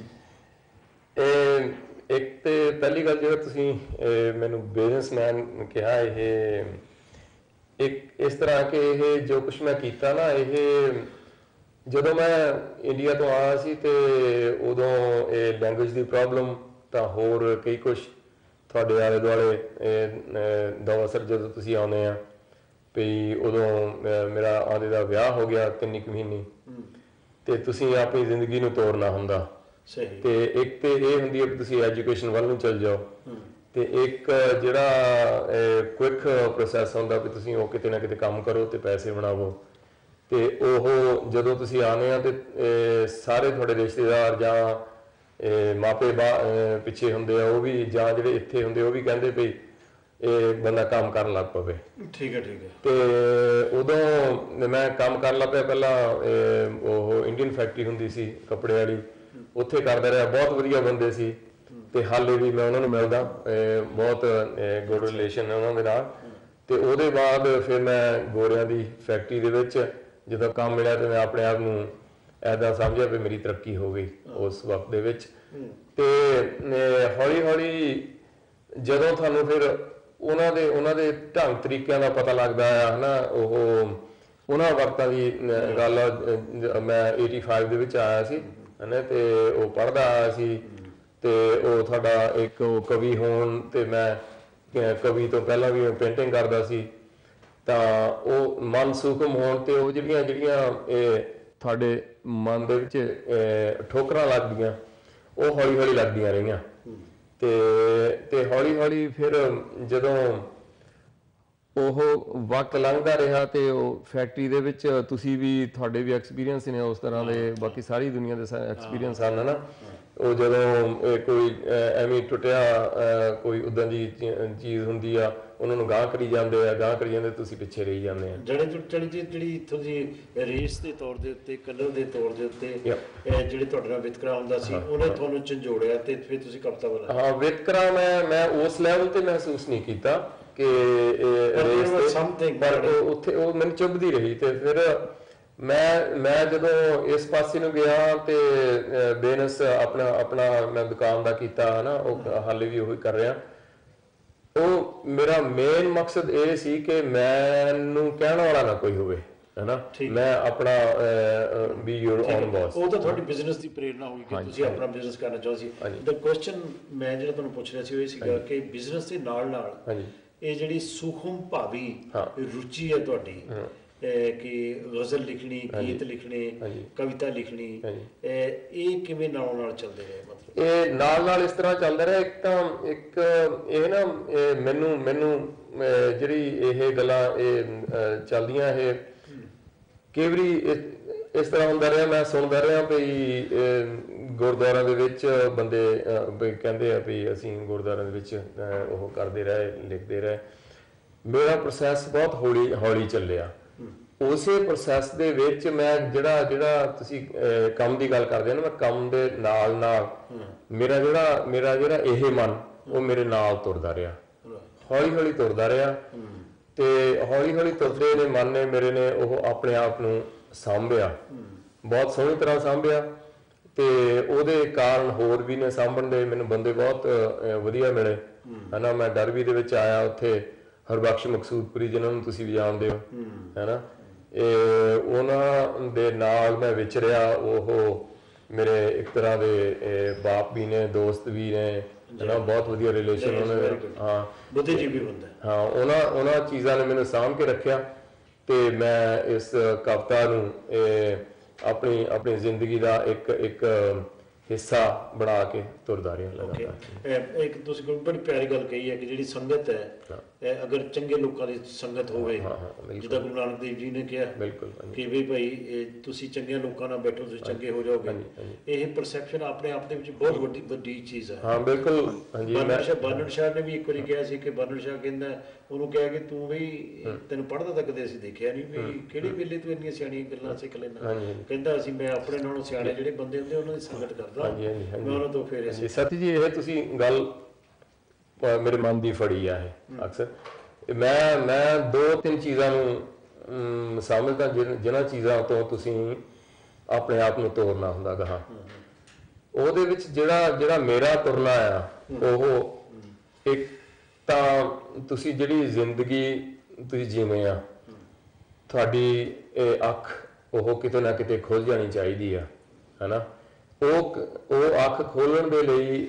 ਇੱਕ ਤੇ ਪਹਿਲੀ ਗੱਲ ਜਿਹੜਾ ਤੁਸੀਂ ਮੈਨੂੰ ਬਿਜ਼ਨਸਮੈਨ ਕਿਹਾ, ਇਹ ਇੱਕ ਇਸ ਤਰ੍ਹਾਂ ਕਿ ਇਹ ਜੋ ਕੁਛ ਮੈਂ ਕੀਤਾ ਨਾ, ਇਹ ਜਦੋਂ ਮੈਂ ਇੰਡੀਆ ਤੋਂ ਆਇਆ ਸੀ ਤੇ ਉਦੋਂ ਇਹ ਲੈਂਗੁਏਜ ਦੀ ਪ੍ਰੋਬਲਮ, ਤਾਂ ਹੋਰ ਕਈ ਕੁਛ ਤੁਹਾਡੇ ਆਲੇ ਦੁਆਲੇ ਦਵਾਸਰ ਜਦੋਂ ਤੁਸੀਂ ਆਉਂਦੇ ਆ ਵੀ ਉਦੋਂ ਮੇਰਾ ਆਦੇ ਦਾ ਵਿਆਹ ਹੋ ਗਿਆ 3 ਮਹੀਨੇ, ਤੇ ਤੁਸੀਂ ਆਪਣੀ ਜ਼ਿੰਦਗੀ ਨੂੰ ਤੋਰਨਾ ਹੁੰਦਾ। ਸਹੀ। ਤੇ ਇੱਕ ਤੇ ਇਹ ਹੁੰਦੀ ਹੈ ਕਿ ਤੁਸੀਂ ਐਜੂਕੇਸ਼ਨ ਵੱਲ ਨੂੰ ਚੱਲ ਜਾਓ, ਤੇ ਇੱਕ ਜਿਹੜਾ ਕੁਇਕ ਪ੍ਰੋਸੈਸ ਹੁੰਦਾ ਵੀ ਤੁਸੀਂ ਉਹ ਕਿਤੇ ਨਾ ਕਿਤੇ ਕੰਮ ਕਰੋ ਤੇ ਪੈਸੇ ਬਣਾਵੋ। ਤੇ ਉਹ ਜਦੋਂ ਤੁਸੀਂ ਆਉਂਦੇ ਆ ਤੇ ਸਾਰੇ ਤੁਹਾਡੇ ਰਿਸ਼ਤੇਦਾਰ ਜਾਂ ਮਾਪੇ ਪਿੱਛੇ ਹੁੰਦੇ ਆ, ਉਹ ਵੀ ਜਾਂ ਜਿਹੜੇ ਇੱਥੇ ਹੁੰਦੇ ਉਹ ਵੀ ਕਹਿੰਦੇ ਵੀ ਇਹ ਬੰਦਾ ਕੰਮ ਕਰਨ ਲੱਗ ਪਵੇ। ਠੀਕ ਹੈ। ਤੇ ਉਦੋਂ ਮੈਂ ਕੰਮ ਕਰਨ ਲੱਗ ਪਿਆ। ਪਹਿਲਾਂ ਉਹ ਇੰਡੀਅਨ ਫੈਕਟਰੀ ਹੁੰਦੀ ਸੀ ਕੱਪੜੇ ਵਾਲੀ, ਉੱਥੇ ਕਰਦਾ ਰਿਹਾ। ਬਹੁਤ ਵਧੀਆ ਬੰਦੇ ਸੀ ਤੇ ਹਾਲੇ ਵੀ ਮੈਂ ਉਹਨਾਂ ਨੂੰ ਮਿਲਦਾ, ਬਹੁਤ ਗੁੱਡ ਰਿਲੇਸ਼ਨ ਹੈ ਉਹਨਾਂ ਦੇ ਨਾਲ। ਤੇ ਉਹਦੇ ਬਾਅਦ ਫਿਰ ਮੈਂ ਗੋਰਿਆਂ ਦੀ ਫੈਕਟਰੀ ਦੇ ਵਿੱਚ ਜਦੋਂ ਕੰਮ ਮਿਲਿਆ ਤੇ ਮੈਂ ਆਪਣੇ ਆਪ ਨੂੰ ਐਦਾਂ ਸਮਝਿਆ ਵੀ ਮੇਰੀ ਤਰੱਕੀ ਹੋ ਗਈ ਉਸ ਵਕਤ ਦੇ ਵਿੱਚ। ਤੇ ਹੌਲੀ ਹੌਲੀ ਜਦੋਂ ਤੁਹਾਨੂੰ ਫਿਰ ਉਹਨਾਂ ਦੇ ਢੰਗ ਤਰੀਕਿਆਂ ਦਾ ਪਤਾ ਲੱਗਦਾ ਆ ਨਾ, ਉਹ ਉਹਨਾਂ ਵਕਤਾਂ ਦੀ ਗੱਲ ਆ। ਮੈਂ 85 ਦੇ ਵਿੱਚ ਆਇਆ ਸੀ ਹੈ ਤੇ ਉਹ ਪੜ੍ਹਦਾ ਆਇਆ ਸੀ, ਤੇ ਉਹ ਤੁਹਾਡਾ ਇੱਕ ਉਹ ਕਵੀ ਹੋਣ, ਤੇ ਮੈਂ ਕਵੀ ਤੋਂ ਪਹਿਲਾਂ ਵੀ ਪੇਂਟਿੰਗ ਕਰਦਾ ਸੀ, ਤਾਂ ਉਹ ਮਨ ਸੂਖਮ ਹੋਣ ਤੇ ਉਹ ਜਿਹੜੀਆਂ ਇਹ ਤੁਹਾਡੇ ਮਨ ਦੇ ਵਿੱਚ ਠੋਕਰਾਂ ਲੱਗਦੀਆਂ, ਉਹ ਹੌਲੀ ਹੌਲੀ ਲੱਗਦੀਆਂ ਰਹੀਆਂ। ਤੇ ਹੌਲੀ ਹੌਲੀ ਫਿਰ ਜਦੋਂ ਉਹ ਵਕਤ ਲੰਘਦਾ ਰਿਹਾ ਤੇ ਉਹ ਫੈਕਟਰੀ ਦੇ ਵਿੱਚ ਤੁਸੀਂ ਵੀ, ਤੁਹਾਡੇ ਵੀ ਐਕਸਪੀਰੀਅੰਸ ਨੇ ਉਸ ਤਰ੍ਹਾਂ ਦੇ, ਬਾਕੀ ਸਾਰੀ ਦੁਨੀਆ ਦੇ ਐਕਸਪੀਰੀਅੰਸ ਹਨ ਨਾ। ਉਹ ਜਦੋਂ ਕੋਈ ਐਵੇਂ ਟੁੱਟਿਆ ਕੋਈ ਉੱਦਾਂ ਦੀ ਚੀਜ਼ ਹੁੰਦੀ ਆ, ਉਹਨਾਂ ਨੂੰ ਗਾਂਹ ਕਰੀ ਜਾਂਦੇ, ਤੁਸੀਂ ਪਿੱਛੇ ਰਹੀ ਜਾਂਦੇ ਆ। ਜਿਹੜੀ ਇੱਥੋਂ ਦੀ ਰੇਸ ਦੇ ਤੌਰ ਦੇ ਉੱਤੇ, ਕਲਰ ਦੇ ਤੌਰ ਦੇ ਉੱਤੇ ਜਿਹੜੇ ਤੁਹਾਡੇ ਨਾਲ ਵਿਤਕਰਾ ਹੁੰਦਾ ਸੀ, ਉਹਨੇ ਤੁਹਾਨੂੰ ਝੰਜੋੜਿਆ ਤੇ ਫਿਰ ਤੁਸੀਂ ਕਵਿਤਾ ਬਣਾ। ਹਾਂ, ਵਿਤਕਰਾ ਮੈਂ ਉਸ ਲੈਵਲ ਤੇ ਮਹਿਸੂਸ ਨਹੀਂ ਕੀਤਾ ਕਿ ਪਰ ਉੱਥੇ ਉਹ ਮੈਨੂੰ ਚੁੱਭਦੀ ਰਹੀ। ਤੇ ਫਿਰ ਮੈਂ ਜਦੋਂ ਇਸ ਪਾਸੇ ਨੂੰ ਗਿਆ ਤੇ ਬਿਜ਼ਨਸ ਆਪਣਾ ਮੈਂ ਦੁਕਾਨ ਦਾ ਕੀਤਾ ਨਾ, ਉਹ ਹਾਲੇ ਵੀ ਉਹੀ ਕਰ ਰਿਹਾ। ਉਹ ਮੇਰਾ ਮੇਨ ਮਕਸਦ ਇਹ ਸੀ ਕਿ ਮੈਨੂੰ ਕਹਿਣ ਵਾਲਾ ਨਾ ਕੋਈ ਹੋਵੇ, ਹੈ ਨਾ। ਮੈਂ ਆਪਣਾ ਬੀ ਯੂਰ ਓਨ ਬੌਸ। ਉਹ ਤਾਂ ਤੁਹਾਡੀ ਬਿਜ਼ਨਸ ਦੀ ਪ੍ਰੇਰਨਾ ਹੋਈ ਕਿ ਤੁਸੀਂ ਆਪਣਾ ਬਿਜ਼ਨਸ ਕਰਨਾ ਚਾਹੁੰਦੇ ਸੀ। ਦ ਕੁਐਸਚਨ ਮੈਂ ਜਿਹੜਾ ਤੁਹਾਨੂੰ ਪੁੱਛ ਰਿਹਾ ਸੀ ਉਹ ਇਹ ਸੀਗਾ ਕਿ ਬਿਜ਼ਨਸ ਦੇ ਨਾਲ ਇਹ ਜਿਹੜੀ ਸੂਖਮ ਭਾਵੀ ਰੁਚੀ ਹੈ ਤੁਹਾਡੀ, ਕਿ ਗਜ਼ਲ ਲਿਖਣੀ, ਗੀਤ ਲਿਖਣੇ, ਕਵਿਤਾ ਲਿਖਣੀ, ਇਹ ਕਿਵੇਂ ਨਾਲ ਚੱਲਦੇ ਰਹੇ? ਮਤਲਬ ਇਹ ਨਾਲ ਇਸ ਤਰ੍ਹਾਂ ਚੱਲਦਾ ਰਿਹਾ। ਇੱਕ ਇਹ ਨਾ ਮੈਨੂੰ ਜਿਹੜੀ ਇਹ ਗੱਲਾਂ ਇਹ ਚੱਲਦੀਆਂ, ਇਹ ਕਈ ਵਾਰੀ ਇਸ ਤਰ੍ਹਾਂ ਹੁੰਦਾ ਰਿਹਾ, ਮੈਂ ਸੁਣਦਾ ਰਿਹਾ ਵੀ ਗੁਰਦੁਆਰਿਆਂ ਦੇ ਵਿੱਚ ਬੰਦੇ ਕਹਿੰਦੇ ਆ ਵੀ ਅਸੀਂ ਗੁਰਦੁਆਰਿਆਂ ਦੇ ਵਿੱਚ ਉਹ ਕਰਦੇ ਰਹੇ, ਲਿਖਦੇ ਰਹੇ। ਮੇਰਾ ਪ੍ਰੋਸੈਸ ਬਹੁਤ ਹੌਲੀ ਚੱਲਿਆ। ਉਸੇ ਪ੍ਰੋਸੈਸ ਦੇ ਵਿੱਚ ਮੈਂ ਜਿਹੜਾ ਤੁਸੀਂ ਕੰਮ ਦੀ ਗੱਲ ਕਰਦੇ ਹੋ ਨਾ, ਮੈਂ ਕੰਮ ਦੇ ਨਾਲ ਮੇਰਾ ਜਿਹੜਾ ਇਹ ਮਨ ਉਹ ਮੇਰੇ ਨਾਲ ਤੁਰਦਾ ਰਿਹਾ, ਹੌਲੀ ਤੁਰਦਾ ਰਿਹਾ। ਤੇ ਹੌਲੀ ਤੁਰਦੇ ਨੇ ਮਨ ਨੇ ਮੇਰੇ ਨੇ ਉਹ ਆਪਣੇ ਆਪ ਨੂੰ ਸਾਂਭਿਆ, ਬਹੁਤ ਸੋਹਣੀ ਤਰ੍ਹਾਂ ਸਾਂਭਿਆ। ਤੇ ਉਹਦੇ ਕਾਰਨ ਹੋਰ ਵੀ ਨੇ ਸਾਂਭਣ ਦੇ, ਮੈਨੂੰ ਬੰਦੇ ਬਹੁਤ ਵਧੀਆ ਮਿਲੇ ਹਨਾ। ਮੈਂ ਡਰਬੀ ਦੇ ਵਿੱਚ ਆਇਆ, ਉੱਥੇ ਹਰਬਖਸ਼ ਮਕਸੂਦਪੁਰੀ ਜਿਨ੍ਹਾਂ ਨੂੰ ਤੁਸੀਂ ਵੀ ਜਾਣਦੇ ਹੋ ਹਨਾ, ਉਹਨਾਂ ਦੇ ਨਾਲ ਮੈਂ ਵਿਚਰਿਆ। ਉਹ ਮੇਰੇ ਇੱਕ ਤਰ੍ਹਾਂ ਦੇ ਬਾਪ ਵੀ ਨੇ, ਦੋਸਤ ਵੀ ਨੇ ਹਨਾ, ਬਹੁਤ ਵਧੀਆ ਰਿਲੇਸ਼ਨ ਉਹਨਾਂ ਦੇ। ਹਾਂ ਬੁੱਧੀਜੀਵੀ ਬੰਦਾ। ਹਾਂ, ਉਹਨਾਂ ਚੀਜ਼ਾਂ ਨੇ ਮੈਨੂੰ ਸਾਂਭ ਕੇ ਰੱਖਿਆ ਤੇ ਮੈਂ ਇਸ ਕਵਿਤਾ ਨੂੰ ਆਪਣੀ ਜ਼ਿੰਦਗੀ ਦਾ ਇੱਕ ਹਿੱਸਾ ਬਣਾ ਕੇ ਤੁਰਦਾ ਰਿਹਾ ਲਗਾਤਾਰ। ਇੱਕ ਤੁਸੀਂ ਬੜੀ ਪਿਆਰੀ ਗੱਲ ਕਹੀ ਹੈ ਕਿ ਜਿਹੜੀ ਸੰਗਤ ਹੈ, ਅਗਰ ਚੰਗੇ ਲੋਕਾਂ ਦੀ ਸੰਗਤ ਹੋਵੇ, ਜਿੱਦਾਂ ਗੁਰੂ ਨਾਨਕ ਦੇਵ ਜੀ ਨੇ ਕਿਹਾ ਕਿ ਵੀ ਭਾਈ ਤੁਸੀਂ ਚੰਗੇ ਲੋਕਾਂ ਨਾਲ ਬੈਠੋ, ਤੁਸੀਂ ਚੰਗੇ ਹੋ ਜਾਓਗੇ। ਇਹ ਪਰਸੈਪਸ਼ਨ ਆਪਣੇ ਆਪ ਦੇ ਵਿੱਚ ਬਹੁਤ ਵੱਡੀ ਚੀਜ਼ ਹੈ। ਹਾਂ ਬਿਲਕੁਲ। ਬਾਨੜ ਸ਼ਾਹ ਨੇ ਵੀ ਇੱਕ ਵਾਰੀ ਕਿਹਾ ਸੀ ਕਿ ਬਾਨੜ ਸ਼ਾਹ ਕਹਿੰਦਾ, ਉਹਨੂੰ ਕਿਹਾ ਕਿ ਤੂੰ ਵੀ ਤੈਨੂੰ ਪੜ੍ਹਦਾ ਤਾਂ ਕਦੇ ਅਸੀਂ ਦੇਖਿਆ ਨਹੀਂ, ਵੀ ਕਿਹੜੇ ਵੇਲੇ ਤੂੰ ਇੰਨੀਆਂ ਸਿਆਣੀਆਂ ਗੱਲਾਂ ਸਿੱਖ ਲੈਂਦਾ। ਕਹਿੰਦਾ ਅਸੀਂ ਮੈਂ ਆਪਣੇ ਨਾਲੋਂ ਸਿਆਣੇ ਜਿਹੜੇ ਬੰਦੇ ਹੁੰਦੇ ਉਹਨਾਂ ਦੀ ਸੰਗਤ ਕਰਦਾ, ਮੈਂ ਉਹਨਾਂ ਤੋਂ ਫਿਰ। ਸਤੀ ਜੀ, ਇਹ ਤੁਸੀਂ ਗੱਲ ਮੇਰੇ ਮਨ ਦੀ ਫੜੀ ਆ। ਇਹ ਅਕਸਰ ਮੈਂ 2-3 ਚੀਜ਼ਾਂ ਨੂੰ ਸਮਝਦਾ, ਜਿਨ੍ਹਾਂ ਚੀਜ਼ਾਂ ਤੋਂ ਤੁਸੀਂ ਆਪਣੇ ਆਪ ਨੂੰ ਤੋਰਨਾ ਹੁੰਦਾ ਗਾ। ਉਹਦੇ ਵਿੱਚ ਜਿਹੜਾ ਮੇਰਾ ਤੁਰਨਾ ਆ, ਉਹ ਇੱਕ ਤਾਂ ਤੁਸੀਂ ਜਿਹੜੀ ਜ਼ਿੰਦਗੀ ਤੁਸੀਂ ਜੀਵੇਂ ਆ, ਤੁਹਾਡੀ ਇਹ ਅੱਖ ਉਹ ਕਿਤੇ ਨਾ ਕਿਤੇ ਖੁੱਲ ਜਾਣੀ ਚਾਹੀਦੀ ਆ ਹਨਾ। ਉਹ ਅੱਖ ਖੋਲਣ ਦੇ ਲਈ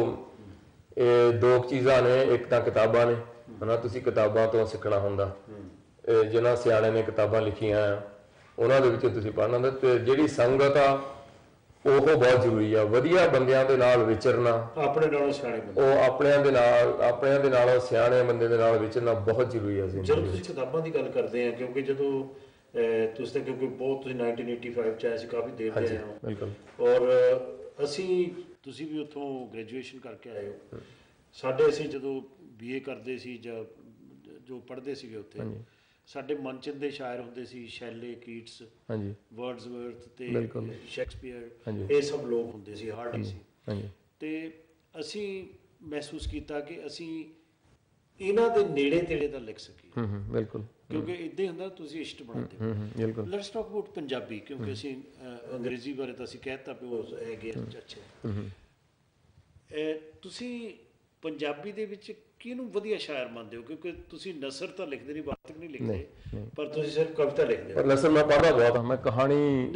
ਇਹ 2 ਚੀਜ਼ਾਂ ਨੇ। ਇੱਕ ਤਾਂ ਕਿਤਾਬਾਂ ਨੇ ਹਨਾ, ਤੁਸੀਂ ਕਿਤਾਬਾਂ ਤੋਂ ਸਿੱਖਣਾ ਹੁੰਦਾ। ਜਿਨ੍ਹਾਂ ਸਿਆਣੇ ਨੇ ਕਿਤਾਬਾਂ ਲਿਖੀਆਂ ਆ, ਉਹਨਾਂ ਦੇ ਵਿੱਚੋਂ ਤੁਸੀਂ ਪੜ੍ਹਨਾ ਹੁੰਦਾ। ਤੇ ਜਿਹੜੀ ਸੰਗਤ ਆ ਉਹ ਬਹੁਤ ਜ਼ਰੂਰੀ ਆ। ਵਧੀਆ ਬੰਦਿਆਂ ਦੇ ਨਾਲ ਵਿਚਰਨਾ, ਆਪਣੇ ਨਾਲੋਂ ਸਿਆਣੇ ਬੰਦੇ, ਉਹ ਆਪਣਿਆਂ ਦੇ ਨਾਲ ਸਿਆਣੇ ਬੰਦੇ ਦੇ ਨਾਲ ਵਿਚਰਨਾ ਬਹੁਤ ਜ਼ਰੂਰੀ ਆ। ਜਦੋਂ ਤੁਸੀਂ ਕਿਤਾਬਾਂ ਦੀ ਗੱਲ ਕਰਦੇ ਆ, ਕਿਉਂਕਿ ਜਦੋਂ ਤੁਸੀਂ ਤਾਂ ਕਿਉਂਕਿ ਬਹੁਤ ਤੁਸੀਂ 1985 ਚ ਆਏ ਸੀ, ਕਾਫੀ ਦੇਰ ਦੇ ਆਏ ਹੋ। ਬਿਲਕੁਲ। ਔਰ ਤੁਸੀਂ ਵੀ ਉੱਥੋਂ ਗ੍ਰੈਜੂਏਸ਼ਨ ਕਰਕੇ ਆਏ ਹੋ। ਅਸੀਂ ਜਦੋਂ BA ਕਰਦੇ ਸੀ ਜਾਂ ਜੋ ਪੜ੍ਹਦੇ ਸੀਗੇ ਉੱਥੇ, ਸਾਡੇ ਮਨਚੰਦ ਦੇ ਸ਼ਾਇਰ ਹੁੰਦੇ ਸੀ, ਸ਼ੈਲੇ, ਕੀਟਸ, ਵਰਡਸਵਰਥ ਤੇ ਸ਼ੇਕਸਪੀਅਰ, ਇਹ ਸਭ ਲੋਕ ਹੁੰਦੇ ਸੀ, ਹਾਰਡੀ ਸੀ। ਤੇ ਅਸੀਂ ਮਹਿਸੂਸ ਕੀਤਾ ਕਿ ਅਸੀਂ ਇਹਨਾਂ ਦੇ ਨੇੜੇ ਤੇੜੇ ਦਾ ਲਿਖ ਸਕੀਏ। ਬਿਲਕੁਲ। ਕਿਉਂਕਿ ਇੱਦਾਂ ਹੀ ਹੁੰਦਾ, ਤੁਸੀਂ ਇਸ਼ਟ ਬਣਾਉਂਦੇ ਹੋ। ਲੈਟਸ ਟਾਕ ਅਬਾਊਟ ਪੰਜਾਬੀ, ਕਿਉਂਕਿ ਅਸੀਂ ਅੰਗਰੇਜ਼ੀ ਬਾਰੇ ਤਾਂ ਅਸੀਂ ਕਹਿਤਾ ਵੀ ਉਹ ਹੈਗੇ ਅੱਛੇ। ਤੁਸੀਂ ਪੰਜਾਬੀ ਦੇ ਵਿੱਚ ਕਿਹਨੂੰ ਵਧੀਆ ਸ਼ਾਇਰ ਮੰਨਦੇ ਹੋ? ਕਿਉਂਕਿ ਤੁਸੀਂ ਨਸਰ ਤਾਂ ਲਿਖਦੇ ਨਹੀਂ, ਵਾਰਤਕ ਨਹੀਂ ਲਿਖਦੇ, ਪਰ ਤੁਸੀਂ ਸਿਰਫ ਕਵਿਤਾ ਲਿਖਦੇ ਹੋ। ਨਸਰ ਮੈਂ ਪੜ੍ਹਦਾ ਬਹੁਤ ਹਾਂ, ਮੈਂ ਕਹਾਣੀ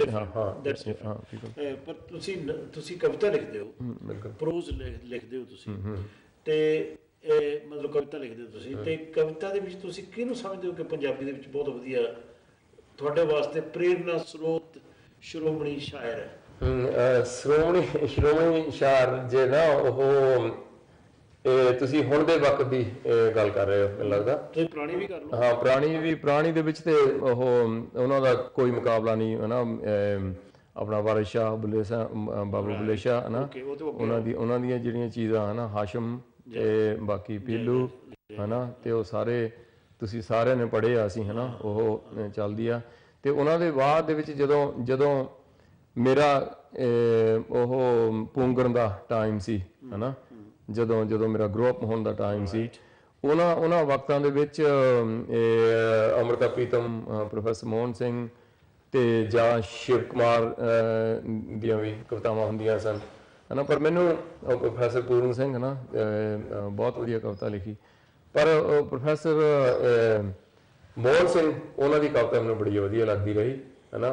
ਪਰ ਤੁਸੀਂ ਕਵਿਤਾ ਲਿਖਦੇ ਹੋ, ਪ੍ਰੋਜ਼ ਲਿਖਦੇ ਹੋ ਤੁਸੀਂ, ਤੇ ਮਤਲਬ ਕਵਿਤਾ ਲਿਖਦੇ ਹੋ ਤੁਸੀਂ। ਤੇ ਕਵਿਤਾ ਦੇ ਵਿੱਚ ਤੁਸੀਂ ਕਿਹਨੂੰ ਸਮਝਦੇ ਹੋ ਕਿ ਪੰਜਾਬੀ ਦੇ ਵਿੱਚ ਬਹੁਤ ਵਧੀਆ ਤੁਹਾਡੇ ਵਾਸਤੇ ਪ੍ਰੇਰਨਾ ਸਰੋਤ, ਸ਼੍ਰੋਮਣੀ ਸ਼ਾਇਰ ਹੈ? ਸ਼੍ਰੋਮਣੀ ਸ਼ਾਇਰ ਜੇ ਨਾ, ਉਹ ਤੁਸੀਂ ਹੁਣ ਦੇ ਵਕਤ ਦੀ ਗੱਲ ਕਰ ਰਹੇ ਹੋ, ਮੈਨੂੰ ਲੱਗਦਾ। ਤੁਸੀਂ ਪੁਰਾਣੀ ਵੀ ਕਰ ਲਓ। ਹਾਂ, ਪੁਰਾਣੀ ਦੇ ਵਿੱਚ ਤੇ ਉਹਨਾਂ ਦਾ ਕੋਈ ਮੁਕਾਬਲਾ ਨਹੀਂ ਹਨਾ। ਆਪਣਾ ਵਾਰਿਸ ਸ਼ਾਹ, ਬਾਬੂ ਬੁੱਲੇ ਸ਼ਾਹ ਹਨਾ, ਉਹਨਾਂ ਦੀਆਂ ਜਿਹੜੀਆਂ ਚੀਜ਼ਾਂ ਹਨਾ, ਹਾਸ਼ਮ ਤੇ ਬਾਕੀ ਪੀਲੂ ਹਨਾ, ਤੇ ਉਹ ਸਾਰੇ ਤੁਸੀਂ ਸਾਰਿਆਂ ਨੇ ਪੜ੍ਹੇ ਆ ਅਸੀਂ ਹਨਾ, ਉਹ ਚੱਲਦੀ ਆ। ਤੇ ਉਹਨਾਂ ਦੇ ਬਾਅਦ ਦੇ ਵਿੱਚ ਜਦੋਂ ਮੇਰਾ ਉਹ ਪੂੰਗਰਨ ਦਾ ਟਾਈਮ ਸੀ ਹਨਾ, ਜਦੋਂ ਮੇਰਾ ਗਰੋ ਅਪ ਹੋਣ ਦਾ ਟਾਈਮ ਸੀ, ਉਹਨਾਂ ਵਕਤਾਂ ਦੇ ਵਿੱਚ ਅੰਮ੍ਰਿਤਾ ਪ੍ਰੀਤਮ, ਪ੍ਰੋਫੈਸਰ ਮੋਹਨ ਸਿੰਘ ਤੇ ਜਾਂ ਸ਼ਿਵ ਕੁਮਾਰ ਦੀਆਂ ਵੀ ਕਵਿਤਾਵਾਂ ਹੁੰਦੀਆਂ ਸਨ ਹਨਾ। ਪਰ ਮੈਨੂੰ ਪ੍ਰੋਫੈਸਰ ਪੂਰਨ ਸਿੰਘ ਹਨਾ, ਬਹੁਤ ਵਧੀਆ ਕਵਿਤਾ ਲਿਖੀ। ਪਰ ਪ੍ਰੋਫੈਸਰ ਮੋਹਨ ਸਿੰਘ, ਉਹਨਾਂ ਦੀ ਕਵਿਤਾ ਮੈਨੂੰ ਬੜੀ ਵਧੀਆ ਲੱਗਦੀ ਰਹੀ ਹਨਾ।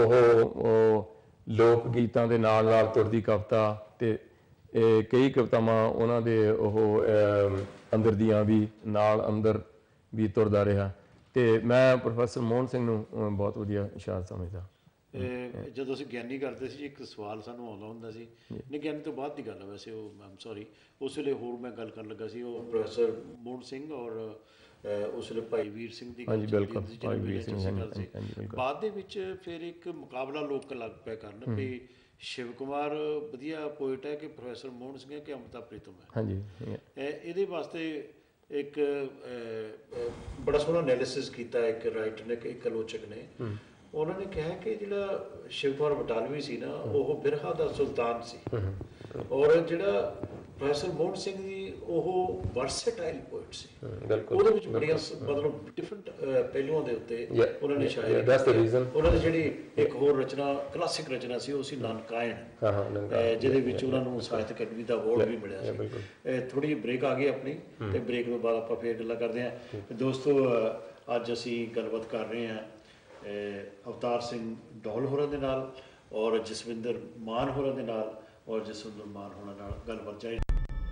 ਉਹ ਲੋਕ ਗੀਤਾਂ ਦੇ ਨਾਲ ਤੁਰਦੀ ਕਵਿਤਾ, ਤੇ ਕਈ ਕਵਿਤਾਵਾਂ ਉਹਨਾਂ ਦੇ ਉਹ ਅੰਦਰ ਦੀਆਂ ਵੀ ਨਾਲ ਅੰਦਰ ਵੀ ਤੁਰਦਾ ਰਿਹਾ। ਤੇ ਮੈਂ ਪ੍ਰੋਫੈਸਰ ਮੋਹਨ ਸਿੰਘ ਨੂੰ ਬਹੁਤ ਵਧੀਆ ਸ਼ਾਇਰ ਸਮਝਦਾ। ਜਦੋਂ ਅਸੀਂ ਗਿਆਨੀ ਕਰਦੇ ਸੀ, ਇੱਕ ਸਵਾਲ ਸਾਨੂੰ ਆਉਂਦਾ ਹੁੰਦਾ ਸੀ, ਨਹੀਂ ਗਿਆਨੀ ਤੋਂ ਬਾਅਦ ਦੀ ਗੱਲ ਹੈ ਵੈਸੇ, ਉਹ ਆਮ ਸੌਰੀ, ਉਸ ਵੇਲੇ ਹੋਰ ਮੈਂ ਗੱਲ ਕਰਨ ਲੱਗਾ ਸੀ, ਉਹ ਪ੍ਰੋਫੈਸਰ ਮੋਹਨ ਸਿੰਘ ਔਰ ਉਸ ਵੇਲੇ ਭਾਈ ਵੀਰ ਸਿੰਘ ਦੀ ਗੱਲ ਸੀ। ਬਾਅਦ ਦੇ ਵਿੱਚ ਫਿਰ ਇੱਕ ਮੁਕਾਬਲਾ ਲੋਕ ਲੱਗ ਪਿਆ ਕਰਨ ਵੀ ਸ਼ਿਵ ਕੁਮਾਰ ਵਧੀਆ ਪੋਇਟ ਹੈ ਕਿ ਪ੍ਰੋਫੈਸਰ ਮੋਹਨ ਸਿੰਘ ਹੈ ਕਿ ਅੰਮ੍ਰਿਤਾ ਪ੍ਰੀਤਮ ਹੈ। ਇਹਦੇ ਵਾਸਤੇ ਇੱਕ ਬੜਾ ਸੋਹਣਾ ਐਨਾਲਿਸਿਸ ਕੀਤਾ ਇੱਕ ਰਾਈਟਰ ਨੇ, ਇੱਕ ਆਲੋਚਕ ਨੇ। ਉਹਨਾਂ ਨੇ ਕਿਹਾ ਕਿ ਜਿਹੜਾ ਸ਼ਿਵ ਕੁਮਾਰ ਬਟਾਲਵੀ ਸੀ ਨਾ, ਉਹ ਬਿਰਹਾ ਦਾ ਸੁਲਤਾਨ ਸੀ, ਔਰ ਜਿਹੜਾ ਪ੍ਰੋਫੈਸਰ ਮੋਹਨ ਸਿੰਘ ਜੀ ਉਹ ਵਰਸੇਟਾਈਲ ਪੋਇਟ ਸੀ, ਬਿਲਕੁਲ ਉਹਦੇ ਵਿੱਚ ਬੜੀਆਂ ਮਤਲਬ ਡਿਫਰੈਂਟ ਪਹਿਲੂਆਂ ਦੇ ਉੱਤੇ ਉਹਨਾਂ ਨੇ ਸ਼ਾਇਰੀ that's the reason। ਉਹਨਾਂ ਦੀ ਜਿਹੜੀ ਇੱਕ ਹੋਰ ਰਚਨਾ ਕਲਾਸਿਕ ਰਚਨਾ ਸੀ ਉਹ ਸੀ ਨਾਨਕਾਇਣ, ਜਿਹਦੇ ਵਿੱਚ ਉਹਨਾਂ ਨੂੰ ਸਾਹਿਤ ਅਕੈਡਮੀ ਦਾ ਅਵਾਰਡ ਵੀ ਮਿਲਿਆ ਸੀ। ਥੋੜੀ ਜਿਹੀ ਬ੍ਰੇਕ ਆ ਗਈ ਆਪਣੀ, ਤੇ ਬ੍ਰੇਕ ਤੋਂ ਬਾਅਦ ਆਪਾਂ ਫੇਰ ਗੱਲਾਂ ਕਰਦੇ ਹਾਂ। ਦੋਸਤੋ, ਅੱਜ ਅਸੀਂ ਗੱਲਬਾਤ ਕਰ ਰਹੇ ਹਾਂ ਅਵਤਾਰ ਸਿੰਘ ਡੋਲ ਹੋਰਾਂ ਦੇ ਨਾਲ ਔਰ ਜਸਵਿੰਦਰ ਮਾਨ ਹੋਰਾਂ ਦੇ ਨਾਲ, ਔਰ ਜਸਵਿੰਦਰ ਮਾਨ ਹੋਰਾਂ ਨਾਲ ਗੱਲਬਾਤ ਜਾਰੀ।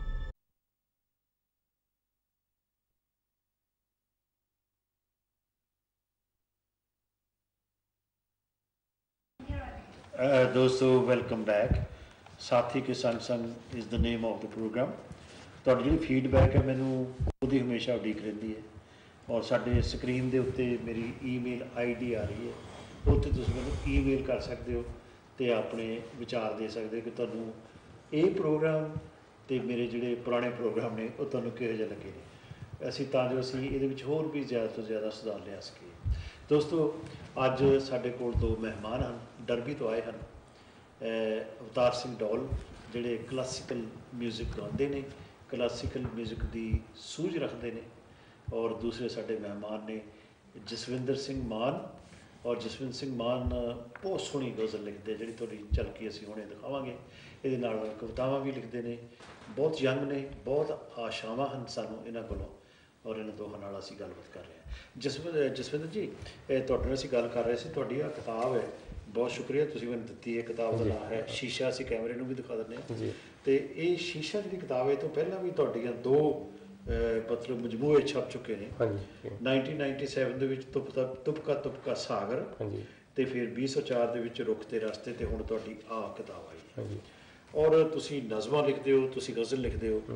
दोस्तों, वेलकम बैक। साथी ke sang sang is the name of the program. ਤੁਹਾਡੀ ਜਿਹੜੀ ਫੀਡਬੈਕ ਹੈ ਮੈਨੂੰ ਉਹਦੀ ਹਮੇਸ਼ਾ ਉਡੀਕ ਰਹਿੰਦੀ ਹੈ, ਔਰ ਸਾਡੇ ਸਕਰੀਨ ਦੇ ਉੱਤੇ ਮੇਰੀ ਈਮੇਲ ਆਈਡੀ ਆ ਰਹੀ ਹੈ, ਉੱਥੇ ਤੁਸੀਂ ਮੈਨੂੰ ਈਮੇਲ ਕਰ ਸਕਦੇ ਹੋ ਤੇ ਆਪਣੇ ਵਿਚਾਰ ਦੇ ਸਕਦੇ ਹੋ ਕਿ ਤੁਹਾਨੂੰ ਇਹ ਪ੍ਰੋਗਰਾਮ ਤੇ ਮੇਰੇ ਜਿਹੜੇ ਪੁਰਾਣੇ ਪ੍ਰੋਗਰਾਮ ਨੇ ਉਹ ਤੁਹਾਨੂੰ ਕਿਹੋ ਜਿਹੇ ਲੱਗੇ ਨੇ, ਅਸੀਂ ਤਾਂ ਜੋ ਅਸੀਂ ਇਹਦੇ ਵਿੱਚ ਹੋਰ ਵੀ ਜ਼ਿਆਦਾ ਤੋਂ ਜ਼ਿਆਦਾ ਸੁਧਾਰ ਲਿਆ ਸਕੀਏ। ਦੋਸਤੋ, ਅੱਜ ਸਾਡੇ ਕੋਲ ਦੋ ਮਹਿਮਾਨ ਹਨ, ਡਰਬੀ ਤੋਂ ਆਏ ਹਨ। ਅਵਤਾਰ ਸਿੰਘ ਡੋਲ ਜਿਹੜੇ ਕਲਾਸੀਕਲ ਮਿਊਜ਼ਿਕ ਗਾਉਂਦੇ ਨੇ, ਕਲਾਸੀਕਲ ਮਿਊਜ਼ਿਕ ਦੀ ਸੂਝ ਰੱਖਦੇ ਨੇ, ਔਰ ਦੂਸਰੇ ਸਾਡੇ ਮਹਿਮਾਨ ਨੇ ਜਸਵਿੰਦਰ ਸਿੰਘ ਮਾਨ। ਔਰ ਜਸਵਿੰਦਰ ਸਿੰਘ ਮਾਨ ਬਹੁਤ ਸੋਹਣੀ ਗਜ਼ਲ ਲਿਖਦੇ, ਜਿਹੜੀ ਤੁਹਾਡੀ ਝਲਕੀ ਅਸੀਂ ਹੁਣੇ ਦਿਖਾਵਾਂਗੇ। ਇਹਦੇ ਨਾਲ ਕਵਿਤਾਵਾਂ ਵੀ ਲਿਖਦੇ ਨੇ, ਬਹੁਤ ਯੰਗ ਨੇ, ਬਹੁਤ ਆਸ਼ਾਵਾਂ ਹਨ ਸਾਨੂੰ ਇਹਨਾਂ ਕੋਲੋਂ, ਔਰ ਇਹਨਾਂ ਦੋਹਾਂ ਨਾਲ ਅਸੀਂ ਗੱਲਬਾਤ ਕਰ ਰਹੇ ਹਾਂ। ਜਸਵਿੰਦਰ ਜੀ, ਤੁਹਾਡੇ ਨਾਲ ਅਸੀਂ ਗੱਲ ਕਰ ਰਹੇ ਸੀ, ਤੁਹਾਡੀ ਆਹ ਕਿਤਾਬ ਹੈ, ਬਹੁਤ ਸ਼ੁਕਰੀਆ ਤੁਸੀਂ ਮੈਨੂੰ ਦਿੱਤੀ ਹੈ। ਕਿਤਾਬ ਦਾ ਨਾਮ ਹੈ ਸ਼ੀਸ਼ਾ। ਅਸੀਂ ਕੈਮਰੇ ਨੂੰ ਵੀ ਦਿਖਾ ਦਿੰਦੇ ਹਾਂ। ਤੇ ਇਹ ਸ਼ੀਸ਼ਾ ਜਿਹੜੀ ਕਿਤਾਬ ਹੈ, ਤੋਂ ਪਹਿਲਾਂ ਵੀ ਤੁਹਾਡੀਆਂ ਦੋ ਮਤਲਬ ਮਜਮੂਏ ਛਪ ਚੁੱਕੇ ਨੇ। 1997 ਦੇ ਵਿੱਚ ਤੁਪਕਾ ਸਾਗਰ, ਤੇ ਫਿਰ 2004 ਦੇ ਵਿੱਚ ਰੁੱਖ ਤੇ ਰਸਤੇ, ਤੇ ਹੁਣ ਤੁਹਾਡੀ ਆਹ ਕਿਤਾਬ ਆਈ। ਔਰ ਤੁਸੀਂ ਨਜ਼ਮਾਂ ਲਿਖਦੇ ਹੋ, ਤੁਸੀਂ ਗਜ਼ਲ ਲਿਖਦੇ ਹੋ।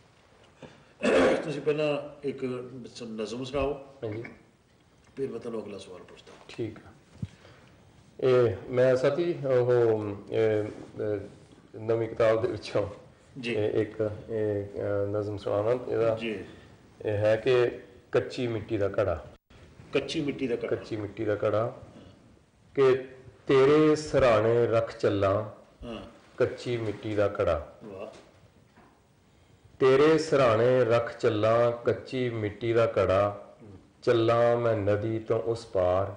ਤੁਸੀਂ ਪਹਿਲਾਂ ਇੱਕ ਨਜ਼ਮ ਸੁਣਾਓ, ਫਿਰ ਮੈਂ ਤੁਹਾਨੂੰ ਅਗਲਾ ਸਵਾਲ ਪੁੱਛਦਾ। ਠੀਕ ਆ। ਇਹ ਮੈਂ ਸਾਥੀ ਉਹ ਨਵੀਂ ਕਿਤਾਬ ਦੇ ਵਿੱਚੋਂ ਇੱਕ ਨਜ਼ਮ ਸੁਣਾਉਣਾ। ਇਹਦਾ ਇਹ ਹੈ ਕਿ ਕੱਚੀ ਮਿੱਟੀ ਦਾ ਘੜਾ। ਕੱਚੀ ਮਿੱਟੀ ਦਾ ਘੜਾ ਕਿ ਤੇਰੇ ਸਰਾਣੇ ਰੱਖ ਚੱਲਾਂ ਕੱਚੀ ਮਿੱਟੀ ਦਾ ਘੜਾ। ਤੇਰੇ ਸਰਾਣੇ ਰੱਖ ਚੱਲਾਂ ਕੱਚੀ ਮਿੱਟੀ ਦਾ ਘੜਾ, ਚੱਲਾਂ ਮੈਂ ਨਦੀ ਤੋਂ ਉਸ ਪਾਰ,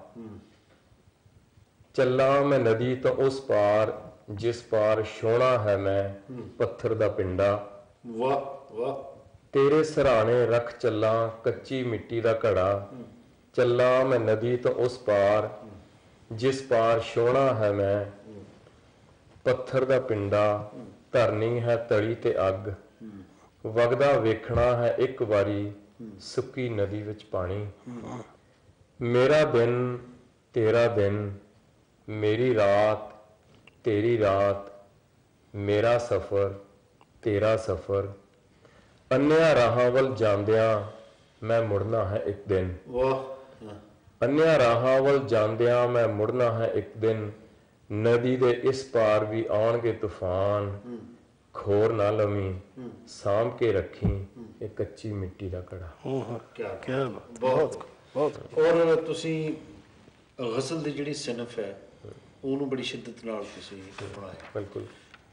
ਚੱਲਾਂ ਮੈਂ ਨਦੀ ਤੋਂ ਉਸ ਪਾਰ, ਜਿਸ ਪਾਰ ਸੋਹਣਾ ਹੈ ਮੈਂ ਪੱਥਰ ਦਾ ਪਿੰਡਾ। ਵਾਹ ਵਾਹ। ਤੇਰੇ ਸਰਾਣੇ ਰੱਖ ਚੱਲਾਂ ਕੱਚੀ ਮਿੱਟੀ ਦਾ ਘੜਾ, ਚੱਲਾਂ ਮੈਂ ਨਦੀ ਤੋਂ ਉਸ ਪਾਰ, ਜਿਸ ਪਾਰ ਸੋਹਣਾ ਹੈ ਮੈਂ ਪੱਥਰ ਦਾ ਪਿੰਡਾ। ਧਰਨੀ ਹੈ ਤਲੀ ਤੇ ਅੱਗ, ਵਗਦਾ ਵੇਖਣਾ ਹੈ ਇੱਕ ਵਾਰੀ ਸੁੱਕੀ ਨਦੀ ਵਿੱਚ ਪਾਣੀ। ਮੇਰਾ ਦਿਨ ਤੇਰਾ ਦਿਨ, ਮੇਰੀ ਰਾਤ ਤੇਰੀ ਰਾਤ, ਮੇਰਾ ਸਫ਼ਰ ਤੇਰਾ ਸਫ਼ਰ, ਅੰਨ੍ਹਿਆਂ ਰਾਹਾਂ ਵੱਲ ਜਾਂਦਿਆਂ ਮੈਂ ਮੁੜਨਾ ਹੈ ਇੱਕ ਦਿਨ। ਅੰਨ੍ਹਿਆਂ ਰਾਹਾਂ ਵੱਲ ਜਾਂਦਿਆਂ ਮੈਂ ਮੁੜਨਾ ਹੈ ਇੱਕ ਦਿਨ, ਨਦੀ ਦੇ ਇਸ ਪਾਰ ਵੀ ਆਉਣਗੇ ਤੂਫਾਨ, ਖੋਰ ਨਾ ਲਵੀਂ ਸਾਂਭ ਕੇ ਰੱਖੀ ਇਹ ਕੱਚੀ ਮਿੱਟੀ ਦਾ ਘੜਾ। ਬਹੁਤ ਬਹੁਤ। ਔਰ ਤੁਸੀਂ ਗਜ਼ਲ ਦੀ ਜਿਹੜੀ ਸਿਨਫ ਹੈ ਉਹਨੂੰ ਬੜੀ ਸ਼ਿੱਦਤ ਨਾਲ ਤੁਸੀਂ ਬਣਾਇਆ। ਬਿਲਕੁਲ।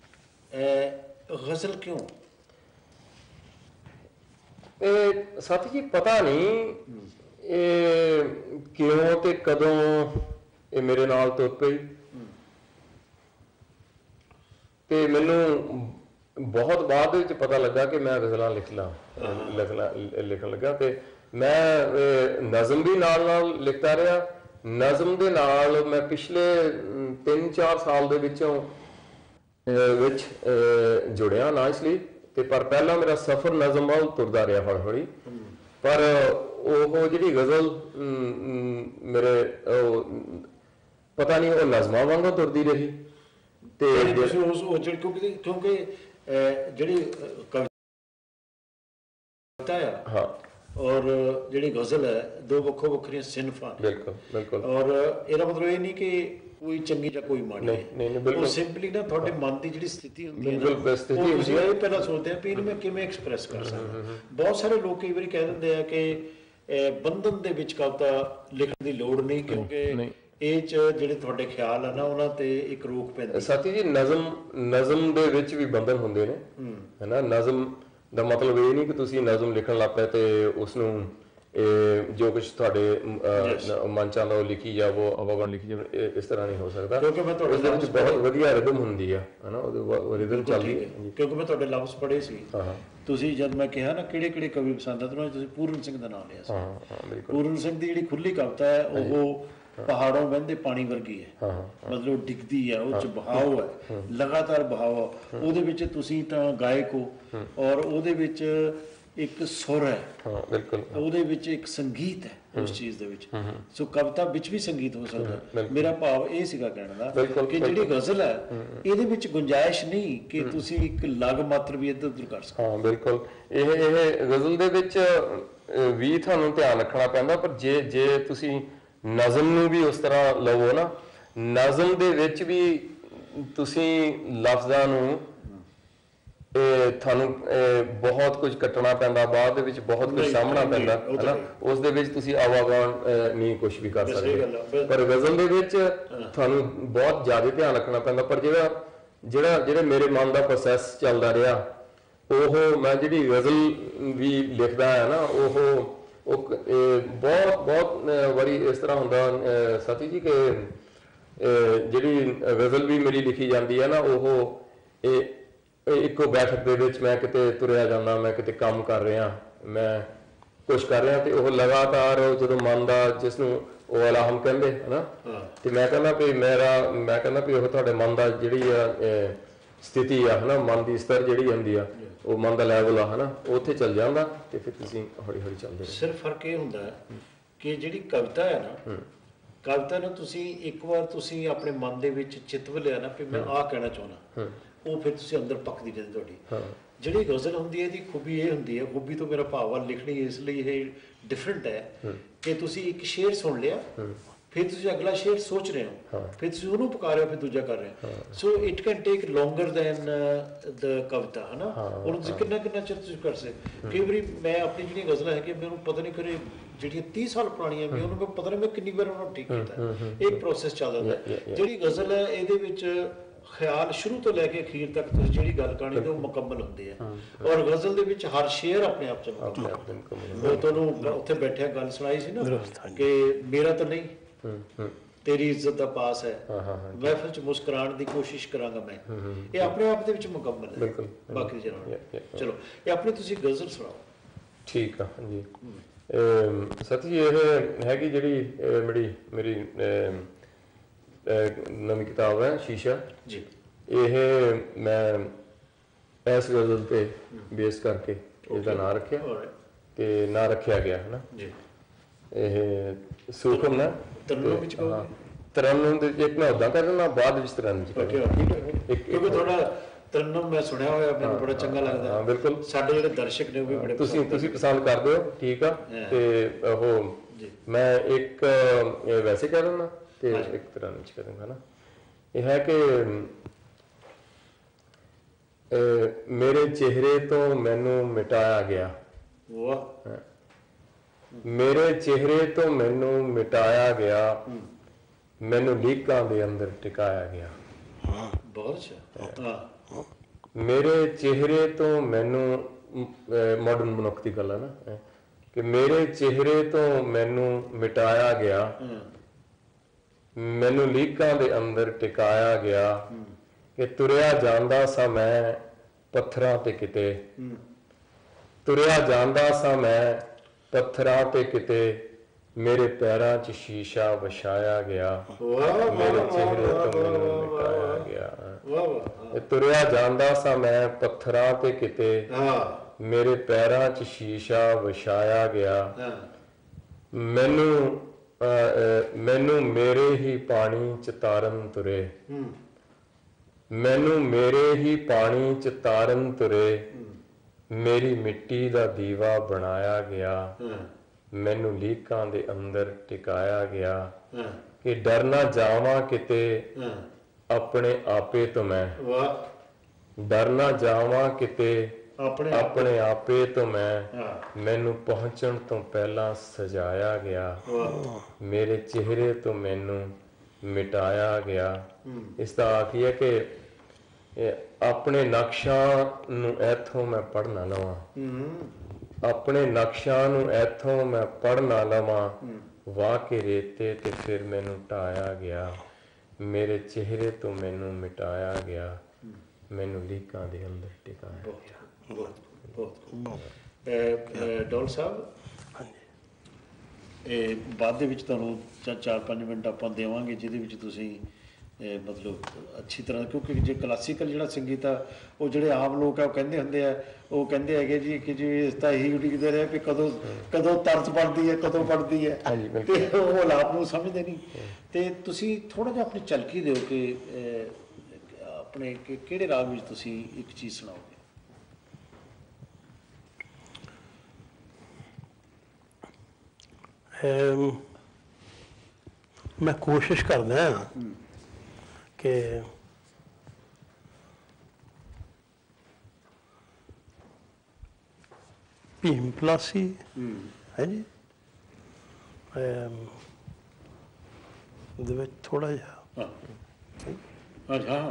ਗਜ਼ਲ ਕਿਉਂ? ਇਹ ਸਾਥੀ ਜੀ ਪਤਾ ਨਹੀਂ ਇਹ ਕਿਉਂ ਤੇ ਕਦੋਂ ਇਹ ਮੇਰੇ ਨਾਲ ਤੁਰ ਪਈ, ਤੇ ਮੈਨੂੰ ਬਹੁਤ ਬਾਅਦ ਵਿੱਚ ਪਤਾ ਲੱਗਾ ਕਿ ਮੈਂ ਗਜ਼ਲਾਂ ਲਿਖਣ ਲੱਗਾ। ਤੇ ਮੈਂ ਨਜ਼ਮ ਵੀ ਨਾਲ ਨਾਲ ਲਿਖਦਾ ਰਿਹਾ। ਨਜ਼ਮ ਦੇ ਨਾਲ ਮੈਂ ਪਿਛਲੇ 3-4 ਸਾਲ ਦੇ ਵਿੱਚ ਜੁੜਿਆ ਨਾ, ਇਸ ਲਈ ਤੇ ਪਰ ਪਹਿਲਾਂ ਮੇਰਾ ਸਫ਼ਰ ਨਜ਼ਮ ਵੱਲ ਤੁਰਦਾ ਰਿਹਾ ਹੌਲੀ ਹੌਲੀ। ਪਰ ਉਹ ਜਿਹੜੀ ਗਜ਼ਲ ਮੇਰੇ ਪਤਾ ਨਹੀਂ ਉਹ ਨਜ਼ਮਾਂ ਵਾਂਗੂ ਤੁਰਦੀ ਰਹੀ। ਤੇ ਕਿਉਂਕਿ ਜਿਹੜੀ ਕਵਿਤਾ ਆ ਹਾਂ ਔਰ ਜਿਹੜੀ ਗਜ਼ਲ ਹੈ, ਦੋ ਵੱਖੋ ਵੱਖਰੀਆਂ ਸਿਨਫਾਂ ਨੇ। ਬਿਲਕੁਲ ਬਿਲਕੁਲ। ਔਰ ਇਹਦਾ ਮਤਲਬ ਇਹ ਨਹੀਂ ਕਿ ਕੋਈ ਚੰਗੀ ਜਾਂ ਕੋਈ ਮਾੜੀ ਹੈ, ਉਹ ਸਿੰਪਲੀ ਨਾ ਤੁਹਾਡੇ ਮਨ ਦੀ ਜਿਹੜੀ ਸਥਿਤੀ ਹੁੰਦੀ ਹੈ ਨਾ, ਤੁਸੀਂ ਇਹ ਪਹਿਲਾਂ ਸੋਚਦੇ ਆ ਵੀ ਇਹਨੂੰ ਮੈਂ ਕਿਵੇਂ ਐਕਸਪ੍ਰੈਸ ਕਰ ਸਕਦਾ। ਬਹੁਤ ਸਾਰੇ ਲੋਕ ਕਈ ਵਾਰੀ ਕਹਿ ਦਿੰਦੇ ਆ ਕਿ ਬੰਧਨ ਦੇ ਵਿੱਚ ਕਵਿਤਾ ਲਿਖਣ ਦੀ ਲੋੜ ਨਹੀਂ, ਕਿਉਂਕਿ ਇਹ ਚ ਜਿਹੜੇ ਤੁਹਾਡੇ ਖਿਆਲ ਆ ਨਾ ਉਹਨਾਂ ਤੇ ਇੱਕ ਰੋਕ ਪੈਂਦੀ। ਸਾਥੀ ਜੀ ਨਜ਼ਮ ਦੇ ਵਿੱਚ ਵੀ ਬੰਧਨ ਹੁੰਦੇ ਨੇ, ਹੈ ਨਾ। ਨਜ਼ਮ ਦਾ ਮਤਲਬ ਇਹ ਨਹੀਂ ਕਿ ਤੁਸੀਂ ਨਜ਼ਮ ਲਿਖਣ ਲੱਗ ਪਏ ਤੇ ਉਸ ਨੂੰ ਜੋ ਕੁਝ ਤੁਹਾਡੇ ਮਨ ਚ ਆਉਂਦਾ ਉਹ ਲਿਖੀ ਜਾਵੋ, ਅਵਾਗਣ ਲਿਖੀ ਜਾਵੇ, ਇਸ ਤਰ੍ਹਾਂ ਨਹੀਂ ਹੋ ਸਕਦਾ। ਕਿਉਂਕਿ ਮੈਂ ਤੁਹਾਡੇ ਉਸ ਦੇ ਵਿੱਚ ਬਹੁਤ ਵਧੀਆ ਰਿਦਮ ਹੁੰਦੀ ਆ, ਹੈ ਨਾ, ਉਹ ਰਿਦਮ ਚੱਲਦੀ ਹੈ। ਕਿਉਂਕਿ ਮੈਂ ਤੁਹਾਡੇ ਲਫ਼ਜ਼ ਪੜ੍ਹੇ ਸੀ, ਤੁਸੀਂ ਜਦ ਮੈਂ ਕਿਹਾ ਨਾ ਕਿਹੜੇ ਕਿਹੜੇ ਕਵੀ ਪਸੰਦ ਆ ਤਾਂ ਤੁਸੀਂ ਪੂਰਨ ਸਿੰਘ ਦਾ ਨਾਮ ਲਿਆ ਸੀ। ਪੂਰਨ ਸਿੰਘ ਦੀ ਜਿਹੜੀ ਖੁੱਲੀ ਕਵਿਤਾ ਹੈ ਉਹ ਪਹਾੜੋਂ ਵਹਿੰਦੇ ਪਾਣੀ ਵਰਗੀ ਹੈ, ਮਤਲਬ ਡਿੱਗਦੀ ਹੈ, ਉਹ ਚ ਬਹਾਵ ਹੈ, ਲਗਾਤਾਰ ਬਹਾਵ। ਉਹਦੇ ਵਿੱਚ ਤੁਸੀਂ ਤਾਂ ਗਾਇਕ ਹੋ ਔਰ ਉਹਦੇ ਵਿੱਚ ਇੱਕ ਸੁਰ ਹੈ, ਬਿਲਕੁਲ ਉਹਦੇ ਵਿੱਚ ਇੱਕ ਸੰਗੀਤ ਹੈ ਉਸ ਚੀਜ਼ ਦੇ ਵਿੱਚ। ਸੋ ਕਵਿਤਾ ਵਿੱਚ ਵੀ ਸੰਗੀਤ ਹੋ ਸਕਦਾ। ਮੇਰਾ ਭਾਵ ਇਹ ਸੀਗਾ ਕਹਿਣ ਦਾ ਕਿ ਜਿਹੜੀ ਗਜ਼ਲ ਹੈ ਇਹਦੇ ਵਿੱਚ ਗੁੰਜਾਇਸ਼ ਨਹੀਂ ਕਿ ਤੁਸੀਂ ਇੱਕ ਲਗ ਮਾਤਰ ਵੀ ਇੱਧਰ ਉੱਧਰ ਕਰ ਸਕੋ। ਹਾਂ ਬਿਲਕੁਲ, ਇਹ ਗਜ਼ਲ ਦੇ ਵਿੱਚ ਵੀ ਤੁਹਾਨੂੰ ਧਿਆਨ ਰੱਖਣਾ ਪੈਂਦਾ, ਪਰ ਜੇ ਤੁਸੀਂ ਨਜ਼ਮ ਨੂੰ ਵੀ ਉਸ ਤਰ੍ਹਾਂ ਲਵੋ ਨਾ, ਨਜ਼ਮ ਦੇ ਵਿੱਚ ਵੀ ਤੁਸੀਂ ਲਫ਼ਜ਼ਾਂ ਨੂੰ ਤੁਹਾਨੂੰ ਬਹੁਤ ਕੁਝ ਕੱਟਣਾ ਪੈਂਦਾ, ਬਾਅਦ ਦੇ ਵਿੱਚ ਬਹੁਤ ਕੁਝ ਸਾਹਮਣਾ ਪੈਂਦਾ, ਹੈ ਨਾ। ਉਸ ਦੇ ਵਿੱਚ ਤੁਸੀਂ ਆਵਾਗਾਨ ਨਹੀਂ ਕੁਝ ਵੀ ਕਰ ਸਕਦੇ, ਪਰ ਗਜ਼ਲ ਦੇ ਵਿੱਚ ਤੁਹਾਨੂੰ ਬਹੁਤ ਜ਼ਿਆਦਾ ਧਿਆਨ ਰੱਖਣਾ ਪੈਂਦਾ। ਪਰ ਜਿਹੜਾ ਮੇਰੇ ਮਨ ਦਾ ਪ੍ਰੋਸੈਸ ਚੱਲਦਾ ਰਿਹਾ, ਉਹ ਮੈਂ ਜਿਹੜੀ ਗਜ਼ਲ ਵੀ ਲਿਖਦਾ ਹੈ ਨਾ, ਉਹ ਬਹੁਤ ਵਾਰੀ ਇਸ ਤਰ੍ਹਾਂ ਹੁੰਦਾ ਸਾਥੀ ਜੀ ਕਿ ਜਿਹੜੀ ਗਜ਼ਲ ਵੀ ਮੇਰੀ ਲਿਖੀ ਜਾਂਦੀ ਹੈ ਨਾ, ਉਹ ਇੱਕੋ ਬੈਠਕ ਦੇ ਵਿੱਚ ਮੈਂ ਕਿਤੇ ਤੁਰਿਆ ਜਾਂਦਾ, ਮੈਂ ਕਿਤੇ ਕੰਮ ਕਰ ਰਿਹਾ, ਮੈਂ ਕੁਛ ਕਰ ਰਿਹਾ, ਤੇ ਉਹ ਲਗਾਤਾਰ ਜਦੋਂ ਮਨ ਦਾ, ਜਿਸ ਨੂੰ ਉਹ ਅਲਾਹਮ ਕਹਿੰਦੇ ਹੈ ਨਾ, ਤੇ ਮੈਂ ਕਹਿੰਦਾ ਵੀ ਉਹ ਤੁਹਾਡੇ ਮਨ ਦਾ ਜਿਹੜੀ ਆ ਸਥਿਤੀ ਆ, ਹੈ ਨਾ, ਮਨ ਦੀ ਸਤਰ ਜਿਹੜੀ ਹੁੰਦੀ ਆ, ਉਹ ਮਨ ਦਾ ਲੈਵਲ ਆ, ਹੈ ਨਾ, ਉੱਥੇ ਚੱਲ ਜਾਂਦਾ ਤੇ ਫਿਰ ਤੁਸੀਂ ਹੌਲੀ ਹੌਲੀ ਚੱਲਦੇ। ਸਿਰਫ ਫਰਕ ਇਹ ਹੁੰਦਾ ਕਿ ਜਿਹੜੀ ਕਵਿਤਾ ਹੈ ਨਾ, ਕਵਿਤਾ ਨੂੰ ਤੁਸੀਂ ਇੱਕ ਵਾਰ ਤੁਸੀਂ ਆਪਣੇ ਮਨ ਦੇ ਵਿੱਚ ਚਿਤਵ ਲਿਆ ਨਾ ਕਿ ਮੈਂ ਆਹ ਕਹਿਣਾ ਚਾਹੁੰਦਾ, ਉਹ ਫਿਰ ਤੁਸੀਂ ਅੰਦਰ ਪੱਕਦੀ ਜਾਂਦੀ ਤੁਹਾਡੀ। ਜਿਹੜੀ ਗਜ਼ਲ ਹੁੰਦੀ ਹੈ ਇਹਦੀ ਖੂਬੀ ਇਹ ਹੁੰਦੀ ਹੈ, ਖੂਬੀ ਤੋਂ ਮੇਰਾ ਭਾਵ ਆ ਲਿਖਣੀ ਇਸ ਲਈ ਇਹ ਡਿਫਰੈਂਟ ਹੈ ਕਿ ਤੁਸੀਂ ਇੱਕ ਸ਼ੇਰ ਸੁਣ ਲਿਆ, ਫਿਰ ਤੁਸੀਂ ਅਗਲਾ ਸ਼ੇਰ ਸੋਚ ਰਹੇ ਹੋ, ਫਿਰ ਤੁਸੀਂ ਉਹਨੂੰ ਪਕਾ ਰਹੇ ਹੋ, ਫਿਰ ਦੂਜਾ ਕਰ ਰਹੇ ਹੋ। So it can take longer than the kavita, ਹੈ ਨਾ। ਉਹਨੂੰ ਤੁਸੀਂ ਕਿੰਨਾ ਚਿਰ ਤੁਸੀਂ ਕਰ ਸਕਦੇ। ਕਈ ਵਾਰੀ ਮੈਂ ਆਪਣੀ ਜਿਹੜੀਆਂ ਗਜ਼ਲਾਂ ਹੈਗੀਆਂ ਮੈਨੂੰ ਪਤਾ ਨਹੀਂ ਕਰੇ ਜਿਹੜੀਆਂ 30 ਸਾਲ ਪੁਰਾਣੀਆਂ ਵੀ ਉਹਨੂੰ ਮੈਂ ਪਤਾ ਨਹੀਂ ਮੈਂ ਕਿੰਨੀ ਵਾਰ ਉਹਨੂੰ ਠੀਕ ਕੀਤਾ। ਇਹ ਪ੍ਰੋਸੈਸ ਚੱਲਦਾ। ਜਿਹੜੀ ਗਜ਼ਲ ਹੈ ਇਹਦੇ ਵਿੱਚ ਖਿਆਲ ਸ਼ੁਰੂ ਤੋਂ ਲੈ ਕੇ ਅਖੀਰ ਤੱਕ ਤੁਸੀਂ ਜਿਹੜੀ ਗੱਲ ਕਰਨੀ ਤੇ ਉਹ ਮੁਕੰਮਲ ਹੁੰਦੀ ਹੈ, ਔਰ ਗਜ਼ਲ ਦੇ ਵਿੱਚ ਹਰ ਸ਼ੇਰ ਆਪਣੇ ਆਪ ਚ ਮੁਕੰਮਲ। ਉਹ ਤੁਹਾਨੂੰ ਉੱਥੇ ਬੈਠਿਆ ਗੱਲ ਸੁਣਾਈ ਸੀ ਨਾ ਕਿ ਮੇਰਾ ਤਾਂ ਨਹੀਂ ਤੇਰੀ ਇੱਜ਼ਤ ਦਾ ਪਾਸ ਹੈ, ਮਹਿਫਿਲ ਚ ਮੁਸਕਰਾਉਣ ਦੀ ਕੋਸ਼ਿਸ਼ ਕਰਾਂਗਾ ਮੈਂ, ਇਹ ਆਪਣੇ ਆਪ ਦੇ ਵਿੱਚ ਮੁਕੰਮਲ ਹੈ। ਬਾਕੀ ਚਲੋ ਇਹ ਆਪਣੀ ਤੁਸੀਂ ਗਜ਼ਲ ਸੁਣਾਓ। ਠੀਕ ਆ ਜੀ। ਸਤੀ ਜੀ, ਇਹ ਹੈਗੀ ਜਿਹੜੀ ਮੇਰੀ ਨਵੀਂ ਕਿਤਾਬ ਹੈ ਸ਼ੀਸ਼ਾ ਜੀ। ਇਹ ਮੈਂ ਇਸ ਗਜ਼ਲ ਤੇ ਬੇਸ ਕਰਕੇ ਇਸਦਾ ਨਾਂ ਰੱਖਿਆ ਤੇ ਨਾਂ ਰੱਖਿਆ ਗਿਆ, ਹੈ ਨਾ ਜੀ। ਇਹ ਸੂਖਮ ਨਾ ਤਰਨਮ ਦੇ ਇੱਕ ਮੈਂ ਉਦਾਂ ਕਰ ਦਿੰਦਾ, ਬਾਅਦ ਵਿੱਚ ਤਰਨਮ ਚ ਕਿਉਂਕਿ ਥੋੜਾ ਤਰਨਮ ਮੈਂ ਸੁਣਿਆ ਹੋਇਆ, ਮੈਨੂੰ ਬੜਾ ਚੰਗਾ ਲੱਗਦਾ। ਹਾਂ ਬਿਲਕੁਲ, ਸਾਡੇ ਜਿਹੜੇ ਦਰਸ਼ਕ ਨੇ ਉਹ ਵੀ ਬੜੇ ਤੁਸੀਂ ਪਸੰਦ ਕਰਦੇ ਹੋ, ਠੀਕ ਆ। ਤੇ ਉਹ ਮੈਂ ਇੱਕ ਵੈਸੇ ਕਹਿ ਦਿੰਦਾ ਤੇ ਇੱਕ ਤਰਨਮ ਚ ਕਹਿ ਦੂੰਗਾ ਨਾ। ਇਹ ਹੈ ਕਿ ਮੇਰੇ ਚਿਹਰੇ ਤੋਂ ਮੈਨੂੰ ਮਿਟਾਇਆ ਗਿਆ, ਮੇਰੇ ਚਿਹਰੇ ਤੋਂ ਮੈਨੂੰ ਮਿਟਾਇਆ ਗਿਆ, ਮੈਨੂੰ ਲੀਕਾਂ ਦੇ ਅੰਦਰ ਟਿਕਾਇਆ ਗਿਆ। ਬਹੁਤ ਅੱਛਾ। ਮੇਰੇ ਚਿਹਰੇ ਤੋਂ ਮੈਨੂੰ, ਮਾਡਰਨ ਮਨੁੱਖ ਦੀ ਗੱਲ ਹੈ ਨਾ, ਕਿ ਮੇਰੇ ਚਿਹਰੇ ਤੋਂ ਮੈਨੂੰ ਮਿਟਾਇਆ ਗਿਆ, ਮੈਨੂੰ ਲੀਕਾਂ ਦੇ ਅੰਦਰ ਟਿਕਾਇਆ ਗਿਆ, ਕਿ ਤੁਰਿਆ ਜਾਂਦਾ ਸਾਂ ਮੈਂ ਪੱਥਰਾਂ ਤੇ ਕਿਤੇ, ਤੁਰਿਆ ਜਾਂਦਾ ਸਾਂ ਮੈਂ ਪੱਥਰਾਂ ਤੇ ਕਿਤੇ, ਮੇਰੇ ਪੈਰਾਂ 'ਚ ਸ਼ੀਸ਼ਾ ਵਿਛਾਇਆ ਗਿਆ, ਮੇਰੇ ਚਿਹਰੇ ਤੋਂ ਮੈਨੂੰ ਮਿਟਾਇਆ ਗਿਆ। ਤੁਰਿਆ ਜਾਂਦਾ ਸਾਂ ਮੈਂ ਪੱਥਰਾਂ ਤੇ ਕਿਤੇ, ਮੇਰੇ ਪੈਰਾਂ 'ਚ ਸ਼ੀਸ਼ਾ ਵਿਛਾਇਆ ਗਿਆ, ਮੈਨੂੰ ਮੇਰੇ ਹੀ ਪਾਣੀ 'ਚ ਤਾਰਨ ਤੁਰੇ, ਮੈਨੂੰ ਮੇਰੇ ਹੀ ਪਾਣੀ 'ਚ ਤਾਰਨ ਤੁਰੇ, ਮੇਰੀ ਮਿੱਟੀ ਦਾ ਦੀਵਾ ਬਣਾਇਆ ਗਿਆ, ਮੈਨੂੰ ਲੀਕਾਂ ਦੇ ਅੰਦਰ ਟਿਕਾਇਆ ਗਿਆ, ਕਿ ਡਰ ਨਾ ਜਾਵਾਂ ਕਿਤੇ ਆਪਣੇ ਆਪੇ ਤੋਂ ਮੈਂ, ਡਰ ਨਾ ਜਾਵਾਂ ਕਿਤੇ ਆਪਣੇ ਆਪੇ ਤੋਂ ਮੈਂ, ਮੈਨੂੰ ਪਹੁੰਚਣ ਤੋਂ ਪਹਿਲਾਂ ਸਜਾਇਆ ਗਿਆ, ਮੇਰੇ ਚਿਹਰੇ ਤੋਂ ਮੈਨੂੰ मिटाया गया। इसका अर्थ ये है कि अपने नक्शां ਨੂੰ ਇੱਥੋਂ मैं पढ़ ना लवां, अपने नक्शां ਨੂੰ ਇੱਥੋਂ मैं पढ़ ना लवां, वाह के रेते ते फिर मैनू ढाया गया, मेरे चेहरे तो मैनू मिटाया गया, मैनू लीकां दे अंदर टिकाया गया। ਡੋਲ ਸਾਹਿਬ, ਇਹ ਬਾਅਦ ਦੇ ਵਿੱਚ ਤੁਹਾਨੂੰ 4-5 ਮਿੰਟ ਆਪਾਂ ਦੇਵਾਂਗੇ ਜਿਹਦੇ ਵਿੱਚ ਤੁਸੀਂ ਮਤਲਬ ਅੱਛੀ ਤਰ੍ਹਾਂ, ਕਿਉਂਕਿ ਜੇ ਕਲਾਸੀਕਲ ਜਿਹੜਾ ਸੰਗੀਤ ਆ ਉਹ ਜਿਹੜੇ ਆਮ ਲੋਕ ਆ ਉਹ ਕਹਿੰਦੇ ਹੁੰਦੇ ਆ, ਉਹ ਕਹਿੰਦੇ ਹੈਗੇ ਜੀ ਕਿ ਜੀ ਇਸ ਤਾਂ ਇਹੀ ਉਡੀਕਦੇ ਰਹੇ ਵੀ ਕਦੋਂ ਕਦੋਂ ਤਰਸ ਬਣਦੀ ਹੈ, ਕਦੋਂ ਬਣਦੀ ਹੈ, ਤੇ ਉਹ ਆਪ ਨੂੰ ਸਮਝਦੇ ਨਹੀਂ। ਤੇ ਤੁਸੀਂ ਥੋੜ੍ਹਾ ਜਿਹਾ ਆਪਣੀ ਝਲਕੀ ਦਿਓ ਕਿ ਆਪਣੇ ਕਿਹੜੇ ਰਾਗ ਵਿੱਚ ਤੁਸੀਂ ਇੱਕ ਚੀਜ਼ ਸੁਣਾਓਗੇ। मैं कोशिश करदा कि भीम पलासी है जी, ਉਹਦੇ ਵਿੱਚ ਥੋੜਾ ਜਿਹਾ अच्छा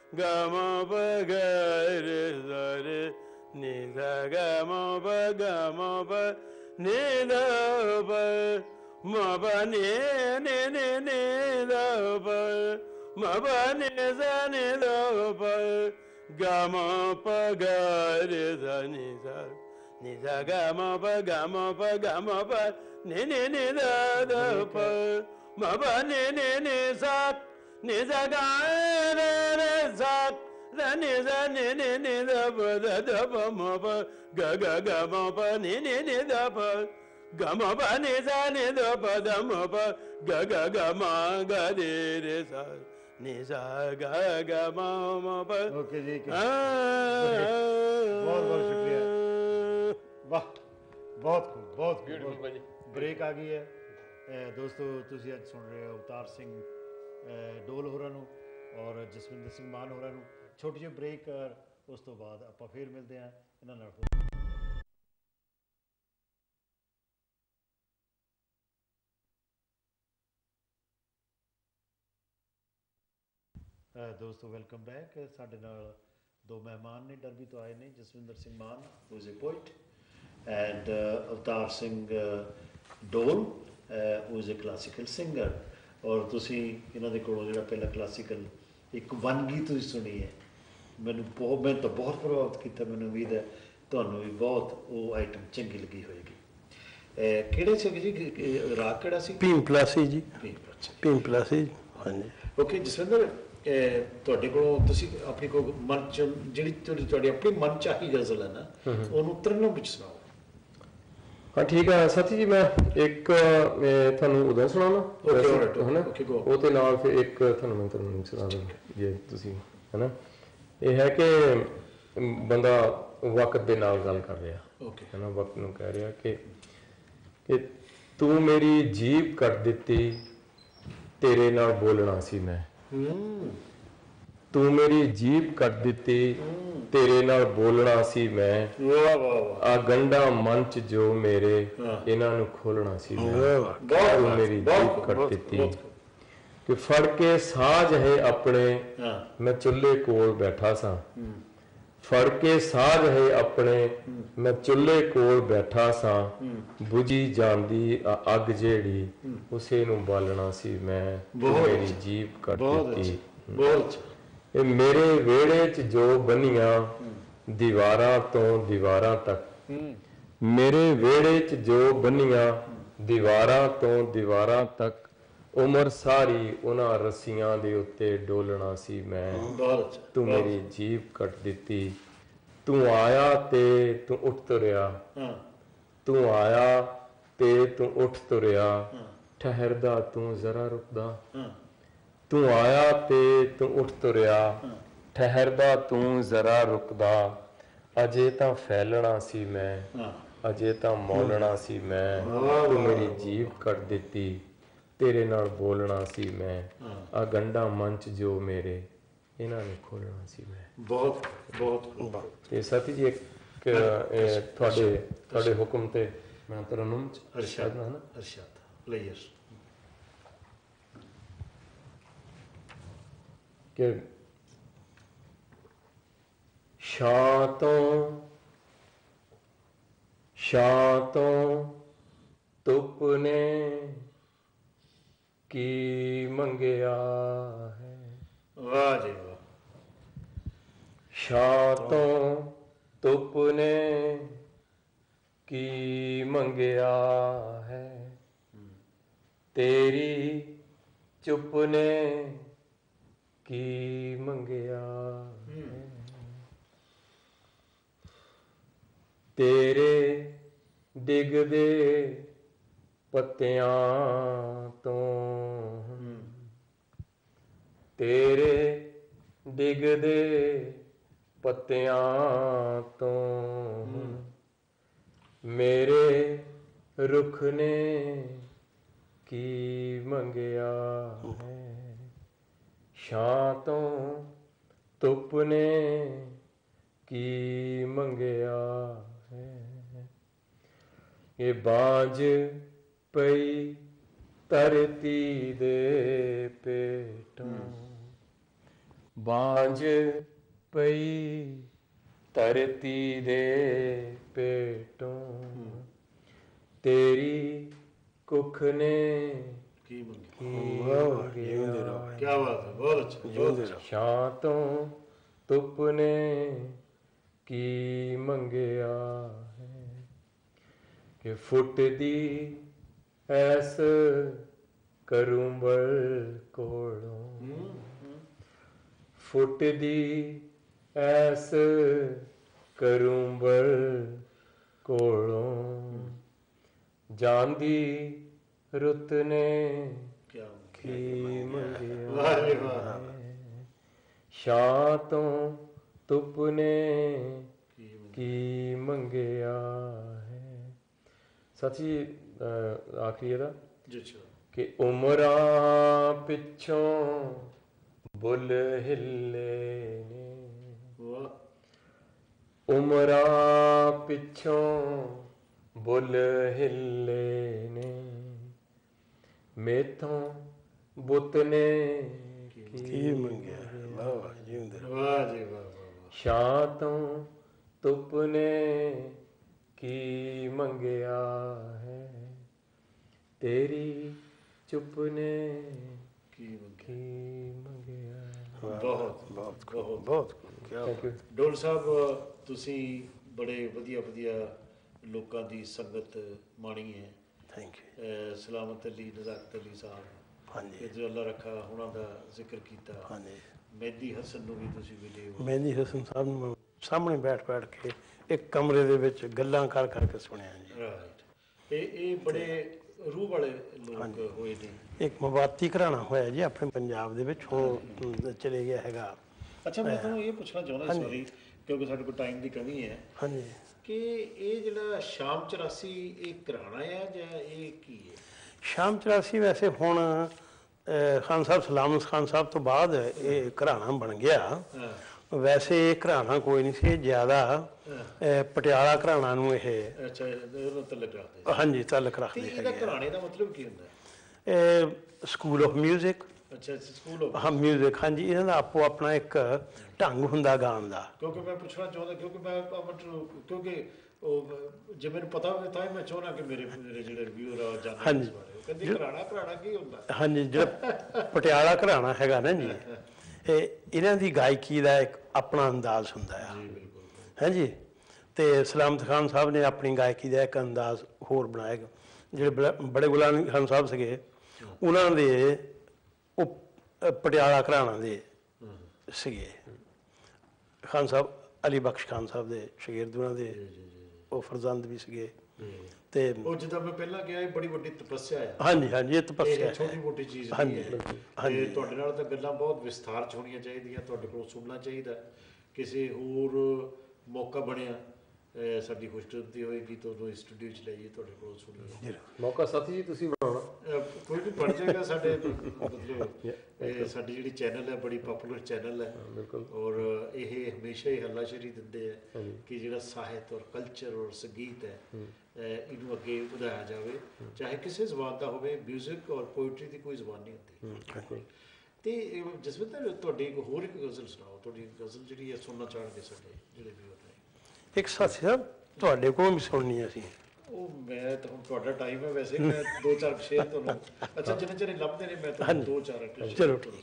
ग म प ग रे स रे नि ध ग म प ग म प नि ध प म प नि नि नि नि ध प म प नि स नि ध प ग म प ग रे स नि ध नि ध ग म प ग म प ग म प नि नि नि ध ध प म प नि नि नि स नि ध ग रे रे स ध नि ध नि नि नि ध प ध ध प म प ग ग ग म प नि नि नि ध प ग म प नि स नि ध प ध म प ग ग ग म ग रे रे स नि स ग ग म म प ओके जी बहुत बहुत शुक्रिया वाह बहुत खूब बहुत ਬਿਊਟੀਫੁਲ खूब ਭਾਜੀ ਬ੍ਰੇਕ ਆ ਗਈ ਹੈ ਦੋਸਤੋ ਤੁਸੀਂ ਅੱਜ ਸੁਣ ਰਹੇ ਹੋ ਅਵਤਾਰ ਸਿੰਘ ਡੋਲ ਹੋਰਾਂ ਨੂੰ ਔਰ ਜਸਵਿੰਦਰ ਸਿੰਘ ਮਾਨ ਹੋਰਾਂ ਨੂੰ ਛੋਟੀ ਜਿਹੀ ਬ੍ਰੇਕ ਉਸ ਤੋਂ ਬਾਅਦ ਆਪਾਂ ਫੇਰ ਮਿਲਦੇ ਹਾਂ ਇਹਨਾਂ ਨਾਲ ਦੋਸਤੋ ਵੈਲਕਮ ਬੈਕ ਸਾਡੇ ਨਾਲ ਦੋ ਮਹਿਮਾਨ ਨੇ ਡਰਬੀ ਤੋਂ ਆਏ ਨੇ Jaswinder Singh Maan who is a poet and Avtar Singh Dol who is a classical singer ਔਰ ਤੁਸੀਂ ਇਹਨਾਂ ਦੇ ਕੋਲੋਂ ਜਿਹੜਾ ਪਹਿਲਾ ਕਲਾਸੀਕਲ ਇੱਕ ਵੰਨਗੀ ਤੁਸੀਂ ਸੁਣੀ ਹੈ ਮੈਨੂੰ ਤਾਂ ਬਹੁਤ ਪ੍ਰਭਾਵਿਤ ਕੀਤਾ ਮੈਨੂੰ ਉਮੀਦ ਹੈ ਤੁਹਾਨੂੰ ਵੀ ਬਹੁਤ ਉਹ ਆਈਟਮ ਚੰਗੀ ਲੱਗੀ ਹੋਏਗੀ ਕਿਹੜੇ ਸੀ ਜੀ ਰਾਗ ਕਿਹੜਾ ਸੀ ਭੀਮ ਪਲਾਸੀ ਜੀ ਅੱਛਾ ਭੀਮ ਪਲਾਸੀ ਹਾਂਜੀ ਓਕੇ ਜਸਵਿੰਦਰ ਤੁਹਾਡੇ ਕੋਲੋਂ ਤੁਸੀਂ ਆਪਣੀ ਕੋਈ ਮਨ ਚ ਜਿਹੜੀ ਤੁਹਾਡੀ ਆਪਣੀ ਮਨ ਚਾਹੀ ਗਜ਼ਲ ਹੈ ਨਾ ਉਹਨੂੰ ਤਰਨਮ ਵਿੱਚ ਸੁਣਾਓ ਹਾਂ ਠੀਕ ਹੈ ਸਾਥੀ ਜੀ ਮੈਂ ਇੱਕ ਤੁਹਾਨੂੰ ਉਦੋਂ ਸੁਣਾਉਣਾ ਹਨਾ ਉਹ ਤੇ ਨਾਲ ਫਿਰ ਇੱਕ ਤੁਹਾਨੂੰ ਮੈਂ ਤਰਨਮ ਸੁਣਾ ਦਾਂ ਜੇ ਤੁਸੀਂ ਹਨਾ ਇਹ ਹੈ ਕਿ ਬੰਦਾ ਵਕਤ ਦੇ ਨਾਲ ਗੱਲ ਕਰ ਰਿਹਾ ਹਨਾ ਵਕਤ ਨੂੰ ਕਹਿ ਰਿਹਾ ਕਿ ਤੂੰ ਮੇਰੀ ਜੀਭ ਕੱਟ ਦਿੱਤੀ ਤੇਰੇ ਨਾਲ ਬੋਲਣਾ ਸੀ ਮੈਂ ਤੂੰ ਮੇਰੀ ਜੀਭ ਕੱਟ ਦਿੱਤੀ ਤੇਰੇ ਨਾਲ ਬੋਲਣਾ ਸੀ ਮੈਂ ਆ ਗੰਢਾ ਮਨ ਚ ਜੋ ਮੇਰੇ ਇਹਨਾਂ ਨੂੰ ਖੋਲਣਾ ਸੀ ਮੈਂ ਤੂੰ ਮੇਰੀ ਜੀਭ ਕੱਟ ਦਿੱਤੀ ਕਿ ਫੜ ਕੇ ਸਾਹ ਹੈ ਆਪਣੇ ਮੈਂ ਚੁੱਲ੍ਹੇ ਕੋਲ ਬੈਠਾ ਸਾਂ ਫੜ ਕੇ ਸਾਹ ਹੈ ਆਪਣੇ ਮੈਂ ਚੁੱਲ੍ਹੇ ਕੋਲ ਬੈਠਾ ਸਾਂ ਬੁਝੀ ਜਾਂਦੀ ਅੱਗ ਜਿਹੜੀ ਉਸੇ ਨੂੰ ਬਾਲਣਾ ਸੀ ਮੈਂ ਮੇਰੀ ਜੀਭ ਕੱਟ ਦਿੱਤੀ ਇਹ ਮੇਰੇ ਵਿਹੜੇ 'ਚ ਜੋ ਬੰਨੀਆਂ ਦੀਵਾਰਾਂ ਤੋਂ ਦੀਵਾਰਾਂ ਤੱਕ ਮੇਰੇ ਵਿਹੜੇ 'ਚ ਜੋ ਬੰਨੀਆਂ ਦੀਵਾਰਾਂ ਤੋਂ ਦੀਵਾਰਾਂ ਤੱਕ ਉਮਰ ਸਾਰੀ ਉਹਨਾਂ ਰੱਸੀਆਂ ਦੇ ਉੱਤੇ ਡੋਲਣਾ ਸੀ ਮੈਂ ਤੂੰ ਮੇਰੀ ਜੀਭ ਕੱਟ ਦਿੱਤੀ ਤੂੰ ਆਇਆ ਤੇ ਤੂੰ ਉੱਠ ਤੁਰਿਆ ਤੂੰ ਆਇਆ ਤੇ ਤੂੰ ਉੱਠ ਤੁਰਿਆ ਠਹਿਰਦਾ ਤੂੰ ਜ਼ਰਾ ਰੁਕਦਾ ਤੂੰ ਆਇਆ ਤੇ ਤੂੰ ਉੱਠ ਤੁਰਿਆ ਠਹਿਰਦਾ ਤੂੰ ਜ਼ਰਾ ਰੁਕਦਾ ਅਜੇ ਤਾਂ ਫੈਲਣਾ ਸੀ ਮੈਂ ਅਜੇ ਤਾਂ ਮੌਲਣਾ ਸੀ ਮੈਂ ਤੂੰ ਮੇਰੀ ਜੀਭ ਕੱਟ ਦਿੱਤੀ ਤੇਰੇ ਨਾਲ ਬੋਲਣਾ ਸੀ ਮੈਂ ਆ ਗੰਢਾ ਮੰਚ ਜੋ ਮੇਰੇ ਇਹਨਾਂ ਨੇ ਖੋਲਣਾ ਸੀ ਮੈਂ ਬਹੁਤ ਬਹੁਤ ਤੇ ਸਾਥੀ ਜੀ ਇੱਕ ਤੁਹਾਡੇ ਹੁਕਮ ਤੇ ਮੈਂ ਤਰਨਮ ਚ ਅਰਸ਼ਾਦ ਲਈਅਰ ਕਿ ਸ਼ਾਂ ਤੋਂ ਧੁੱਪ ਨੇ ਕੀ ਮੰਗਿਆ ਹੈ ਵਾਹ ਜੀ ਵਾਹ ਸ਼ਾਂ ਤੋਂ ਧੁੱਪ ਨੇ ਕੀ ਮੰਗਿਆ ਹੈ ਤੇਰੀ ਚੁੱਪ ਨੇ ਕੀ ਮੰਗਿਆ ਹੈ ਤੇਰੇ ਡਿੱਗਦੇ ਪੱਤਿਆਂ ਤੋਂ ਤੇਰੇ ਡਿੱਗਦੇ ਪੱਤਿਆਂ ਤੋਂ ਮੇਰੇ ਰੁੱਖ ਨੇ ਕੀ ਮੰਗਿਆ ਹੈ ਛਾਂ ਤੋਂ ਧੁੱਪ ਨੇ ਕੀ ਮੰਗਿਆ ਹੈ ਇਹ ਬਾਝ ਪਈ ਧਰਤੀ ਦੇ ਪੇਟੋਂ ਬਾਂਝ ਪਈ ਧਰਤੀ ਦੇ ਪੇਟੋਂ ਤੇਰੀ ਕੁੱਖ ਨੇ ਕੀ ਮੰਗਿਆ? ਜਿਉਂਦੇ ਰਹੋ। ਕੀ ਬਾਤ ਹੈ, ਬਹੁਤ ਅੱਛਾ, ਬਹੁਤ ਅੱਛਾ। ਛਾਂ ਤੋਂ ਧੁੱਪ ਨੇ ਕੀ ਮੰਗਿਆ ਹੈ ਕਿ ਫੁੱਟਦੀ ਐਸ ਕਰੂੰਬਲ ਕੋਲੋਂ ਫੁੱਟਦੀ ਐਸ ਕਰੂੰਬਲ ਕੋਲੋਂ ਜਾਂਦੀ ਰੁੱਤ ਨੇ ਕੀ ਕੀ ਮੰਗਿਆ ਵਾਹ ਜੀ ਵਾਹ। ਛਾਂ ਤੋਂ ਧੁੱਪ ਨੇ ਕੀ ਮੰਗਿਆ? ਕੀ ਮੰਗਿਆ ਹੈ। ਸਾਥੀ ਆਖਰੀ ਇਹਦਾ ਜੀ ਅੱਛਾ। ਕਿ ਉਮਰਾਂ ਪਿੱਛੋਂ ਬੁੱਲ ਹਿੱਲੇ ਨੇ ਵਾਹ। ਉਮਰਾਂ ਪਿੱਛੋਂ ਬੁੱਲ ਹਿੱਲੇ ਨੇ ਮੇਥੋਂ ਬੁੱਤ ਨੇ ਕੀ ਮੰਗਿਆ? ਵਾਹ ਵਾਹ, ਜਿਉਂਦੇ ਰਹੋ। ਵਾਹ ਜੀ ਵਾਹ, ਵਾਹ ਵਾਹ। ਛਾਂ ਤੋਂ ਧੁੱਪ ਨੇ ਕੀ ਮੰਗਿਆ ਹੈ ਤੇਰੀ ਚੁੱਪ ਨੇ ਕੀ ਮੰਗਿਆ? ਕੀ ਮੰਗਿਆ ਹੈ। ਬਹੁਤ ਬਹੁਤ ਬਹੁਤ। ਬਹੁਤ ਕਿਆ ਥੈਂਕ ਯੂ ਡੋਲ ਸਾਹਿਬ, ਤੁਸੀਂ ਬੜੇ ਵਧੀਆ ਵਧੀਆ ਲੋਕਾਂ ਦੀ ਸੰਗਤ ਮਾਣੀ ਹੈ। Thank you. ਸਲਾਮਤ ਅਲੀ, ਨਜ਼ਾਕਤ ਅਲੀ ਸਾਹਿਬ, ਹਾਂਜੀ ਇਹ ਜੋ ਅੱਲਾ ਰੱਖਾ, ਉਹਨਾਂ ਦਾ ਜ਼ਿਕਰ ਕੀਤਾ। ਹਾਂਜੀ। ਮਹਿਦੀ ਹਸਨ ਨੂੰ ਵੀ ਤੁਸੀਂ ਮਿਲੇ ਹੋ। ਮਹਿੰਦੀ ਹਸਨ ਸਾਹਿਬ ਨੂੰ ਮੈਂ ਸਾਹਮਣੇ ਬੈਠ ਕੇ ਇੱਕ ਕਮਰੇ ਦੇ ਵਿੱਚ ਗੱਲਾਂ ਕਰ ਕਰਕੇ ਸੁਣਿਆ ਜੀ। ਰਾਈਟ। ਇਹ ਬੜੇ ਰੂਹ ਵਾਲੇ ਲੋਕ ਹੋਏ ਨੇ। ਇੱਕ ਮਵਾਤੀ ਘਰਾਣਾ ਹੋਇਆ ਜੀ ਆਪਣੇ ਪੰਜਾਬ ਦੇ ਵਿੱਚ, ਉਹ ਚਲੇ ਗਿਆ ਹੈਗਾ। ਅੱਛਾ, ਮੈਂ ਤੁਹਾਨੂੰ ਇਹ ਪੁੱਛਣਾ ਚਾਹੁੰਦਾ, ਸੌਰੀ, ਕਿਉਂਕਿ ਸਾਡੇ ਕੋਲ ਟਾਈਮ ਦੀ ਕਮੀ ਹੈ, ਹਾਂਜੀ। ਕਿ ਇਹ ਜਿਹੜਾ ਸ਼ਾਮ 84 ਇਹ ਘਰਾਣਾ ਹੈ ਜਾਂ ਇਹ ਕੀ ਹੈ? ਸ਼ਾਮ 84 ਵੈਸੇ ਹੁਣ ਖਾਨ ਸਾਹਿਬ, ਸਲਾਮਤ ਖਾਨ ਸਾਹਿਬ ਤੋਂ ਬਾਅਦ ਇਹ ਘਰਾਣਾ ਬਣ ਗਿਆ। ਹਾਂ। ਵੈਸੇ ਇਹ ਘਰਾਣਾ ਕੋਈ ਨਹੀਂ ਸੀ, ਜ਼ਿਆਦਾ ਪਟਿਆਲਾ ਘਰਾਣਾ ਨੂੰ ਇਹ ਅੱਛਾ, ਇਹਨੂੰ ਤਲਕ ਰੱਖਦੇ ਸੀ। ਹਾਂਜੀ ਤਾਲੁਕ ਤੇ ਰੱਖਦੇ ਇਹਦਾ ਹੈਗੇ। ਘਰਾਣੇ ਦਾ ਮਤਲਬ ਕੀ ਹੁੰਦਾ ਹੈ? ਸਕੂਲ ਆਫ ਮਿਊਜ਼ਿਕ, ਅੱਛਾ, ਸਕੂਲ ਆਫ। ਹਾਂ ਮਿਊਜ਼ਿਕ, ਹਾਂਜੀ। ਇਹਨਾਂ ਦਾ ਆਪੋ ਆਪਣਾ ਇੱਕ ਢੰਗ ਹੁੰਦਾ ਗਾਉਣ ਦਾ। ਕਿਉਂਕਿ ਮੈਂ ਪੁੱਛਣਾ ਚਾਹੁੰਦਾ, ਕਿਉਂਕਿ ਕਿਉਂਕਿ ਉਹ ਜੇ ਮੈਨੂੰ ਪਤਾ ਹੋਵੇ ਤਾਂ ਹੀ ਮੈਂ ਚਾਹੁੰਦਾ ਕਿ ਮੇਰੇ ਜਿਹੜੇ ਰਿਵਿਊਅਰ ਆ ਜਾਣਨ ਹਾਂਜੀ। ਇਸ ਬਾਰੇ। ਉਹ ਕਹਿੰਦੇ ਘਰਾਣਾ ਕੀ ਹੁੰਦਾ? ਹਾਂਜੀ, ਜਿਹੜਾ ਪਟਿਆਲਾ ਘਰਾਣਾ ਹੈਗਾ ਨਾ ਜੀ, ਇਹ ਇਹਨਾਂ ਦੀ ਗਾਇਕੀ ਦਾ ਇੱਕ ਆਪਣਾ ਅੰਦਾਜ਼ ਹੁੰਦਾ ਆ। ਜੀ ਬਿਲਕੁਲ। ਹਾਂਜੀ। ਤੇ ਸਲਾਮਤ ਖਾਨ ਸਾਹਿਬ ਨੇ ਆਪਣੀ ਗਾਇਕੀ ਦਾ ਇੱਕ ਅੰਦਾਜ਼ ਹੋਰ ਬਣਾਇਆ। ਜਿਹੜੇ ਬੜੇ ਗੁਲਾਮ ਖਾਨ ਸਾਹਿਬ ਸੀਗੇ, ਉਹਨਾਂ ਦੇ ਉਹ ਪਟਿਆਲਾ ਘਰਾਣਾ ਦੇ ਸੀਗੇ। ਖਾਨ ਸਾਹਿਬ ਅਲੀ ਬਖਸ਼ ਖਾਨ ਸਾਹਿਬ ਦੇ ਸ਼ਾਗਿਰਦ, ਉਹਨਾਂ ਦੇ ਉਹ ਫਰਜ਼ੰਦ ਵੀ ਸੀਗੇ। ਤੇ ਉਹ ਜਿੱਦਾਂ ਮੈਂ ਪਹਿਲਾਂ ਕਿਹਾ, ਇਹ ਬੜੀ ਵੱਡੀ ਤਪੱਸਿਆ ਹੈ। ਹਾਂਜੀ ਹਾਂਜੀ, ਇਹ ਤਪੱਸਿਆ ਇਹ ਛੋਟੀ ਮੋਟੀ ਚੀਜ਼ ਹਾਂਜੀ, ਨਹੀਂ ਹੈ। ਹਾਂਜੀ। ਤੇ ਤੁਹਾਡੇ ਨਾਲ ਤਾਂ ਗੱਲਾਂ ਬਹੁਤ ਵਿਸਥਾਰ ਚ ਹੋਣੀਆਂ ਚਾਹੀਦੀਆਂ, ਤੁਹਾਡੇ ਕੋਲ ਸੁਣਨਾ ਚਾਹੀਦਾ। ਕਿਸੇ ਹੋਰ ਮੌਕਾ ਬਣਿਆ, ਸਾਡੀ ਖੁਸ਼ਕਿਸਮਤੀ ਹੋਏਗੀ ਤੁਹਾਨੂੰ ਸਟੂਡੀਓ ਚ ਲਈਏ, ਤੁਹਾਡੇ ਕੋਲ ਸੁਣੀਏ। ਮੌਕਾ ਸਾਥੀ ਜੀ ਤੁਸੀਂ ਬਣਾਉਣਾ। ਕੋਈ ਵੀ ਬਣ ਜਾਏਗਾ। ਸਾਡੇ ਮਤਲਬ ਸਾਡੀ ਜਿਹੜੀ ਚੈਨਲ ਹੈ ਬੜੀ ਪਪੂਲਰ ਚੈਨਲ ਹੈ। ਬਿਲਕੁਲ। ਔਰ ਇਹ ਹਮੇਸ਼ਾ ਹੀ ਹੱਲਾਸ਼ੇਰੀ ਦਿੰਦੇ ਆ ਕਿ ਜਿਹੜਾ ਸਾਹਿਤ ਔਰ ਕਲਚਰ ਔਰ ਸੰਗੀਤ ਹੈ, ਇਹਨੂੰ ਅੱਗੇ ਵਧਾਇਆ ਜਾਵੇ, ਚਾਹੇ ਕਿਸੇ ਜ਼ਬਾਨ ਦਾ ਹੋਵੇ। ਮਿਊਜ਼ਿਕ ਔਰ ਪੋਇਟਰੀ ਦੀ ਕੋਈ ਜ਼ਬਾਨ ਨਹੀਂ ਹੁੰਦੀ। ਤੇ ਜਸਵਿੰਦਰ, ਤੁਹਾਡੀ ਇੱਕ ਹੋਰ ਇੱਕ ਗਜ਼ਲ ਸੁਣਾਓ। ਤੁਹਾਡੀ ਗਜ਼ਲ ਜਿਹੜੀ ਹੈ ਸੁਣਨਾ ਚਾਹਣਗੇ ਸਾਡੇ ਜਿਹੜੇ ਵੀ ਹੋਣੇ। ਇੱਕ ਸਾਥੀ ਸਾਹਿਬ, ਤੁਹਾਡੇ ਕੋਲੋਂ ਵੀ ਸੁਣਨੀ ਅਸੀਂ। ਉਹ ਮੈਂ ਤਾਂ ਹੁਣ ਤੁਹਾਡਾ ਟਾਈਮ ਹੈ, ਵੈਸੇ ਮੈਂ ਦੋ ਚਾਰ ਸ਼ੇਅਰ ਤੁਹਾਨੂੰ, ਅੱਛਾ ਜਿੰਨੇ ਚਿਰ ਲੱਭਦੇ ਨੇ ਮੈਂ ਤੁਹਾਨੂੰ ਦੋ ਚਾਰ ਚਲੋ ਠੀਕ।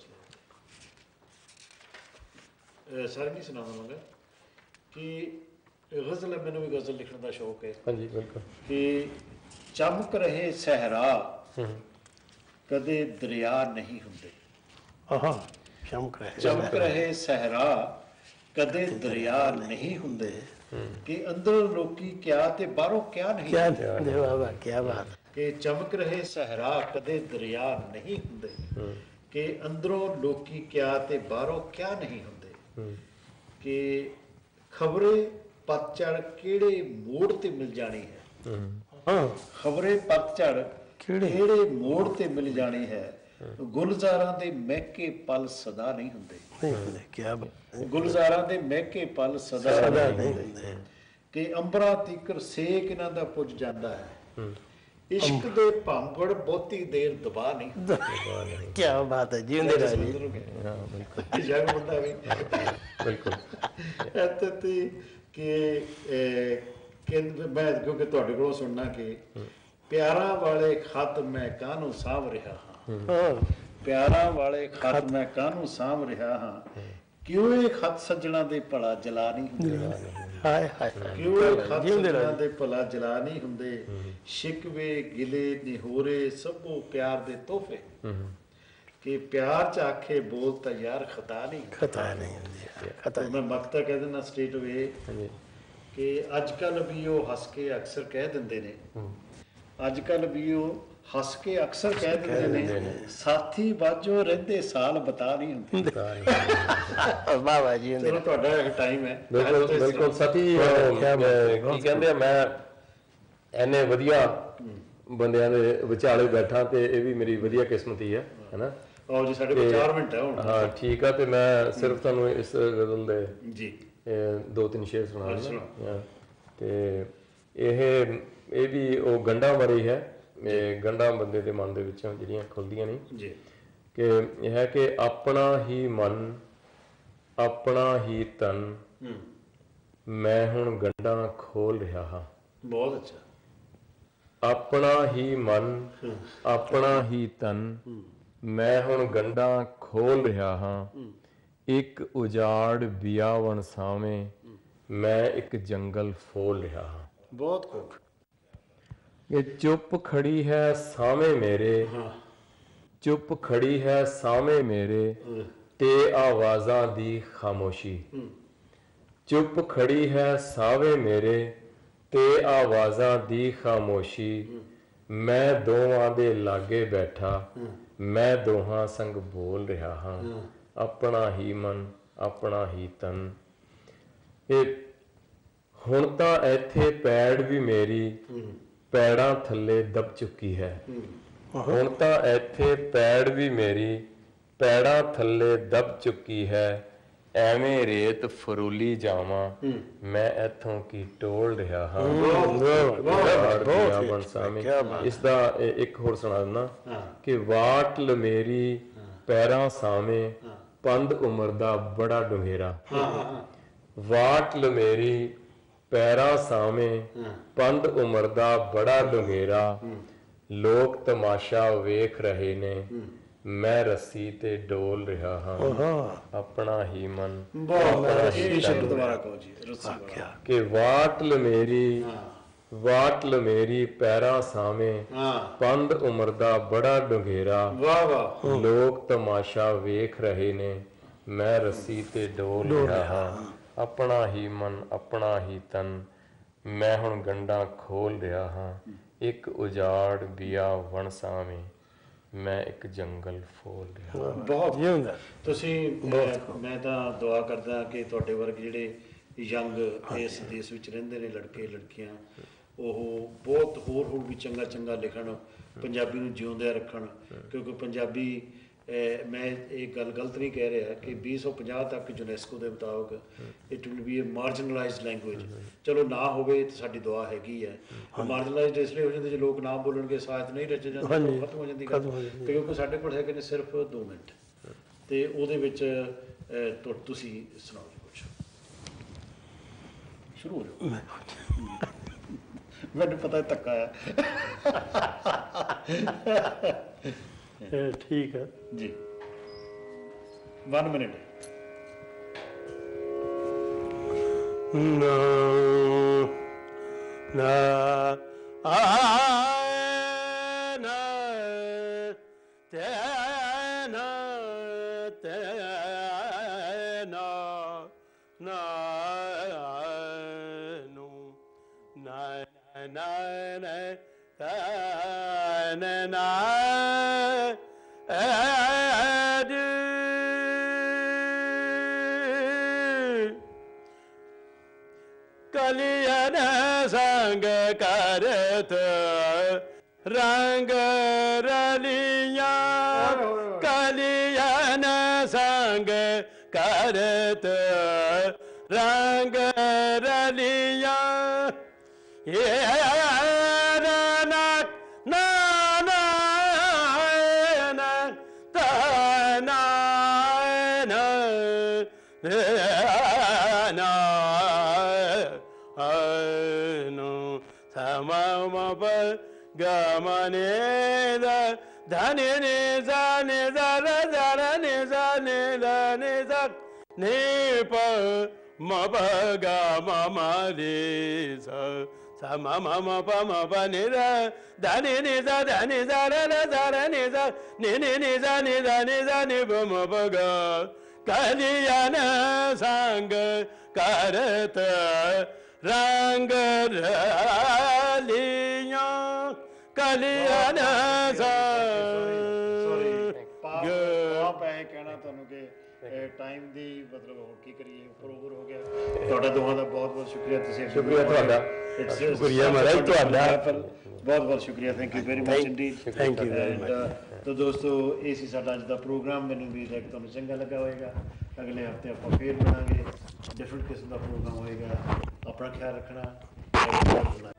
ਸਾਰੇ ਨਹੀਂ ਸੁਣਾਵਾਂਗਾ ਕਿ ਗਜ਼ਲ ਹੈ, ਮੈਨੂੰ ਵੀ ਗਜ਼ਲ ਲਿਖਣ ਦਾ ਸ਼ੌਕ ਹੈ। ਹਾਂਜੀ ਬਿਲਕੁਲ। ਕਿ ਚਮਕ ਰਹੇ ਸਹਿਰਾ ਕਦੇ ਦਰਿਆ ਨਹੀਂ ਹੁੰਦੇ। ਆਹਾਂ, ਚਮਕ ਰਹੇ ਚਮਕ ਰਹੇ ਸਹਿਰਾ ਕਦੇ ਦਰਿਆ ਨਹੀਂ ਹੁੰਦੇ, ਕਿ ਅੰਦਰੋਂ ਲੋਕੀ ਕਿਆ ਤੇ ਬਾਹਰੋਂ ਕਿਆ ਨਹੀਂ। ਕਿਆ ਵਾਹ, ਕਿਆ ਬਾਤ। ਕਿ ਚਮਕ ਰਹੇ ਸਹਿਰਾ ਕਦੇ ਦਰਿਆ ਨਹੀਂ ਹੁੰਦੇ, ਕਿ ਅੰਦਰੋਂ ਲੋਕੀ ਕਿਆ ਤੇ ਬਾਹਰੋਂ ਕਿਆ ਨਹੀਂ ਹੁੰਦੇ, ਕਿ ਖਬਰੇ ਪਤਝੜ ਕਿਹੜੇ ਮੋੜ ਤੇ ਮਿਲ ਜਾਣੀ ਹੈ। ਹਾਂ, ਖਬਰੇ ਪਤਝੜ ਕਿਹੜੇ ਮੋੜ ਤੇ ਮਿਲ ਜਾਣੀ ਹੈ, ਗੁਲਜ਼ਾਰਾਂ ਦੇ ਮਹਿਕੇ ਪਲ ਸਦਾ ਨਹੀਂ ਹੁੰਦੇ। ਨਹੀਂ ਹੁੰਦੇ, ਕਿਆ ਬਾਤ। ਗੁਲਜ਼ਾਰਾਂ ਦੇ ਮਹਿਕੇ ਪਲ ਸਦਾ ਨਹੀਂ ਹੁੰਦੇ, ਕਿ ਅੰਬਰਾਂ ਤੀਕਰ ਸੇਕ ਇਹਨਾਂ ਦਾ ਪੁੱਜ ਜਾਂਦਾ ਹੈ, ਇਸ਼ਕ ਦੇ ਭਾਂਬੜ ਬਹੁਤੀ ਦੇਰ ਦਬਾ ਨਹੀਂ। ਕੀ ਬਾਤ ਹੈ, ਜਿਉਂਦੇ ਰਹੋ ਜੀ। ਹਾਂ ਬਿਲਕੁਲ ਜਗ ਮੁੰਡਾ ਵੀ ਬਿਲਕੁਲ ਇੱਥੇ ਕਿ ਮੈਂ ਕਿਉਂਕਿ ਤੁਹਾਡੇ ਕੋਲੋਂ ਸੁਣਨਾ ਕਿ ਪਿਆਰਾਂ ਵਾਲੇ ਖਤ ਮੈਂ ਕਾਹਨੂੰ ਸਾਂਭ ਰਿਹਾ ਹਾਂ, ਪਿਆਰਾਂ ਵਾਲੇ ਖਤ ਮੈਂ ਕਾਹਨੂੰ ਸਾਂਭ ਰਿਹਾ ਹਾਂ, ਕਿਉਂ ਇਹ ਖਤ ਸੱਜਣਾ ਦੇ ਭਲਾ ਜਲਾ ਨਹੀਂ ਹੁੰਦੇ, ਹਾਏ ਹਾਏ ਕਿਉਂ ਇਹ ਖਤ ਸੱਜਣਾ ਦੇ ਭਲਾ ਜਲਾ ਨਹੀਂ ਹੁੰਦੇ, ਸ਼ਿਕਵੇ ਗਿਲੇ ਨਿਹੋਰੇ ਸਭੋ ਪਿਆਰ ਦੇ ਤੋਹਫੇ, ਕਿ ਪਿਆਰ ਚ ਆਖੇ ਬੋਲ ਤਾਂ ਯਾਰ ਖਤਾ ਨਹੀਂ, ਖਤਾ ਨਹੀਂ ਹੁੰਦੀ, ਖਤਾ ਮੈਂ ਮਕਤਾ ਕਹਿ ਦਿੰਦਾ ਸਟ੍ਰੇਟ ਵੇ ਕਿ ਅੱਜ ਕੱਲ ਵੀ ਉਹ ਹੱਸ ਕੇ ਅਕਸਰ ਕਹਿ ਦਿੰਦੇ ਨੇ, ਅੱਜ ਕੱਲ ਵੀ ਉਹ ਹੱਸ ਕੇ ਅਕਸਰ ਕਹਿ ਦਿੰਦੇ ਨੇ, ਸਾਥੀ ਬਾਝੋਂ ਰਹਿੰਦੇ ਸਾਲ ਬਤਾ ਨਹੀਂ ਹੁੰਦੇ। ਵਾਹ ਵਾਹ ਜੀ। ਚਲੋ ਤੁਹਾਡਾ ਇੱਕ ਟਾਈਮ ਹੈ। ਬਿਲਕੁਲ ਬਿਲਕੁਲ ਸਾਥੀ ਕੀ ਕਹਿੰਦੇ ਆ, ਮੈਂ ਇੰਨੇ ਵਧੀਆ ਬੰਦਿਆਂ ਦੇ ਵਿਚਾਲੇ ਬੈਠਾ ਤੇ ਇਹ ਵੀ ਮੇਰੀ ਵਧੀਆ ਕਿਸਮਤੀ ਹੈ ਹੈਨਾ। ਆਓ ਜੀ, ਸਾਡੇ ਕੋਲ 4 ਮਿੰਟ ਹੈ ਹੁਣ। ਹਾਂ ਠੀਕ ਆ, ਤੇ ਮੈਂ ਸਿਰਫ ਤੁਹਾਨੂੰ ਇਸ ਗਜ਼ਲ ਦੇ ਜੀ 2-3 ਸ਼ੇਰ ਸੁਣਾ ਦਿੰਦਾ। ਤੇ ਇਹ ਵੀ ਉਹ ਗੰਢਾਂ ਬਾਰੇ ਹੈ, ਇਹ ਗੰਢਾਂ ਬੰਦੇ ਦੇ ਮਨ ਦੇ ਵਿੱਚੋਂ ਜਿਹੜੀਆਂ ਖੁੱਲਦੀਆਂ ਨੇ ਜੀ, ਕਿ ਇਹ ਹੈ ਕਿ ਆਪਣਾ ਹੀ ਮਨ ਆਪਣਾ ਹੀ ਤਨ ਮੈਂ ਹੁਣ ਗੰਢਾਂ ਖੋਲ ਰਿਹਾ ਹਾਂ। ਬਹੁਤ ਅੱਛਾ। ਆਪਣਾ ਹੀ ਮਨ ਆਪਣਾ ਹੀ ਤਨ ਮੈਂ ਹੁਣ ਗੰਢਾਂ ਖੋਲ ਰਿਹਾ ਹਾਂ, ਇੱਕ ਉਜਾੜ ਬਿਆਵਣ ਸਾਵੇਂ ਮੈਂ ਇੱਕ ਜੰਗਲ ਫੋਲ ਰਿਹਾ ਹਾਂ। ਬਹੁਤ ਖੂਬ। ਇਹ ਚੁੱਪ ਖੜੀ ਹੈ ਸਾਵੇਂ ਮੇਰੇ, ਚੁੱਪ ਖੜੀ ਹੈ ਸਾਵੇਂ ਮੇਰੇ ਤੇ ਆਵਾਜ਼ਾਂ ਦੀ ਖਾਮੋਸ਼ੀ, ਚੁੱਪ ਖੜੀ ਹੈ ਸਾਵੇਂ ਮੇਰੇ ਤੇ ਆਵਾਜ਼ਾਂ ਦੀ ਖਾਮੋਸ਼ੀ, ਮੈਂ ਦੋਵਾਂ ਦੇ ਲਾਗੇ ਬੈਠਾ ਮੈਂ ਦੋਹਾਂ ਸੰਗ ਬੋਲ ਰਿਹਾ ਹਾਂ, ਆਪਣਾ ਹੀ ਮਨ ਆਪਣਾ ਹੀ ਤਨ। ਇਹ ਹੁਣ ਤਾਂ ਇੱਥੇ ਪੈੜ ਵੀ ਮੇਰੀ ਪੈੜਾਂ ਥੱਲੇ ਦਬ ਚੁੱਕੀ ਹੈ, ਹੁਣ ਤਾਂ ਇੱਥੇ ਪੈੜ ਵੀ ਮੇਰੀ ਪੈੜਾਂ ਥੱਲੇ ਦਬ ਚੁੱਕੀ ਹੈ, ਐਵੇਂ ਰੇਤ ਫਰੂਲੀ ਜਾਵਾਂ ਮੈਂ ਇੱਥੋਂ ਕੀ ਟੋਲ ਰਿਹਾ ਹਾਂ। ਇਸ ਦਾ ਇੱਕ ਹੋਰ ਸੁਣਾ ਦਿੰਦਾ ਕਿ ਵਾਟਲ ਮੇਰੀ ਪੈਰਾਂ ਸਾਵੇਂ ਪੰਧ ਉਮਰ ਦਾ ਬੜਾ ਡੁੰਘੇਰਾ, ਵਾਟਲ ਮੇਰੀ ਪੈਰਾਂ ਸਾਵੇਂ ਪੰਧ ਉਮਰ ਦਾ ਬੜਾ ਡੁੰਘੇਰਾ, ਲੋਕ ਤਮਾਸ਼ਾ ਵੇਖ ਰਹੇ ਨੇ ਮੈਂ ਰੱਸੀ ਤੇ ਡੋਲ ਰਿਹਾ ਹਾਂ, ਆਪਣਾ ਹੀ ਮਨ ਕਿ ਵਾਟਲ ਮੇਰੀ ਪੈਰਾਂ ਸਾਵੇਂ ਪੰਧ ਉਮਰ ਦਾ ਬੜਾ ਡੁੰਘੇਰਾ, ਲੋਕ ਤਮਾਸ਼ਾ ਵੇਖ ਰਹੇ ਨੇ ਮੈਂ ਰੱਸੀ ਤੇ ਡੋਲ ਰਿਹਾ ਹਾਂ, ਆਪਣਾ ਹੀ ਮਨ ਆਪਣਾ ਹੀ ਤਨ ਮੈਂ ਹੁਣ ਗੰਢਾਂ ਖੋਲ ਰਿਹਾ ਹਾਂ, ਇੱਕ ਉਜਾੜ ਬਿਆ ਵਣ ਸਾਵੇਂ ਮੈਂ ਇੱਕ ਜੰਗਲ ਫੋਲ ਰਿਹਾ। ਬਹੁਤ ਤੁਸੀਂ ਮੈਂ ਤਾਂ ਦੁਆ ਕਰਦਾ ਕਿ ਤੁਹਾਡੇ ਵਰਗੇ ਜਿਹੜੇ ਯੰਗ ਇਸ ਦੇਸ਼ ਵਿੱਚ ਰਹਿੰਦੇ ਨੇ ਲੜਕੇ ਲੜਕੀਆਂ, ਉਹ ਬਹੁਤ ਹੋਰ ਵੀ ਚੰਗਾ ਚੰਗਾ ਲਿਖਣ, ਪੰਜਾਬੀ ਨੂੰ ਜਿਉਂਦਿਆਂ ਰੱਖਣ, ਕਿਉਂਕਿ ਪੰਜਾਬੀ ਮੈਂ ਇਹ ਗੱਲ ਗਲਤ ਨਹੀਂ ਕਹਿ ਰਿਹਾ ਕਿ 2050 ਤੱਕ ਯੂਨੈਸਕੋ ਦੇ ਮੁਤਾਬਕ it will be a marginalised language. ਚਲੋ ਨਾ ਹੋਵੇ ਤਾਂ ਸਾਡੀ ਦੁਆ ਹੈਗੀ ਹੈ। ਮਾਰਜਨਲਾਈਜ਼ਡ ਇਸ ਲਈ ਹੋ ਜਾਂਦੇ ਜੇ ਲੋਕ ਨਾ ਬੋਲਣਗੇ, ਸਾਹਿਤ ਨਹੀਂ ਰਚਿਆ ਜਾਂਦਾ, ਖਤਮ ਹੋ ਜਾਂਦੀ ਗੱਲ। ਕਿਉਂਕਿ ਸਾਡੇ ਕੋਲ ਹੈਗੇ ਨੇ ਸਿਰਫ 2 ਮਿੰਟ, ਤੇ ਉਹਦੇ ਵਿੱਚ ਤੁਸੀਂ ਸੁਣਾਓ ਜੀ ਕੁਛ, ਸ਼ੁਰੂ ਹੋ ਜਾਓ। ਮੈਨੂੰ ਪਤਾ ਧੱਕਾ ਹੈ। ਠੀਕ ਹੈ ਜੀ, 1 ਮਿੰਟ। ਨਾ ਨਾ ਆ ਨਾ ਤੇ ਨਾ ਤੇ ਨਾ ਨਾ ਨੂੰ ਨਾ ਨਾ ਨਾ ਨਾ ਨਾ ਕਲੀਆਂ ਸੰਗ ਕਰਤ ਰੰਗ ਰਲੀਆਂ, ਕਲੀਆਂ ਸੰਗ ਕਰਤ ਰੰਗ ਰਲੀਆਂ, ਇਹ na no sama ma pa ga ma ne da da ne ne za ra ne za ne da ne za ne pa ma pa ga ma de sa sa ma pa ne da da ne za ra ne za ne za ne pa ma pa ga कल्याण संग करत रंग रलियां कल्याण sorry संग ਆਪ ਹੈ ਕਹਿਣਾ ਤੁਹਾਨੂੰ ਕਿ time ਦੀ ਮਤਲਬ ਹੁਣ ਕੀ ਕਰੀਏ ਉੱਪਰ ਓਵਰ ਹੋ ਗਿਆ ਤੁਹਾਡਾ ਦੋਹਾਂ ਦਾ ਬਹੁਤ ਬਹੁਤ ਸ਼ੁਕਰੀਆ ਤੁਸੀਂ ਸ਼ੁਕਰੀਆ ਤੁਹਾਡਾ। ਸ਼ੁਕਰੀਆ ਮਹਾਰਾਜ ਤੁਹਾਡਾ। ਬਹੁਤ ਬਹੁਤ ਸ਼ੁਕਰੀਆ thank you very much indeed Thank you very much. ਤਾਂ ਦੋਸਤੋ ਇਹ ਸੀ ਸਾਡਾ ਅੱਜ ਦਾ ਪ੍ਰੋਗਰਾਮ ਮੈਨੂੰ ਉਮੀਦ ਹੈ ਕਿ ਤੁਹਾਨੂੰ ਚੰਗਾ ਲੱਗਾ ਹੋਵੇਗਾ ਅਗਲੇ ਹਫਤੇ ਆਪਾਂ ਫੇਰ ਬਣਾਂਗੇ ਡਿਫਰੈਂਟ ਕਿਸਮ ਦਾ ਪ੍ਰੋਗਰਾਮ ਹੋਏਗਾ ਆਪਣਾ ਖਿਆਲ ਰੱਖਣਾ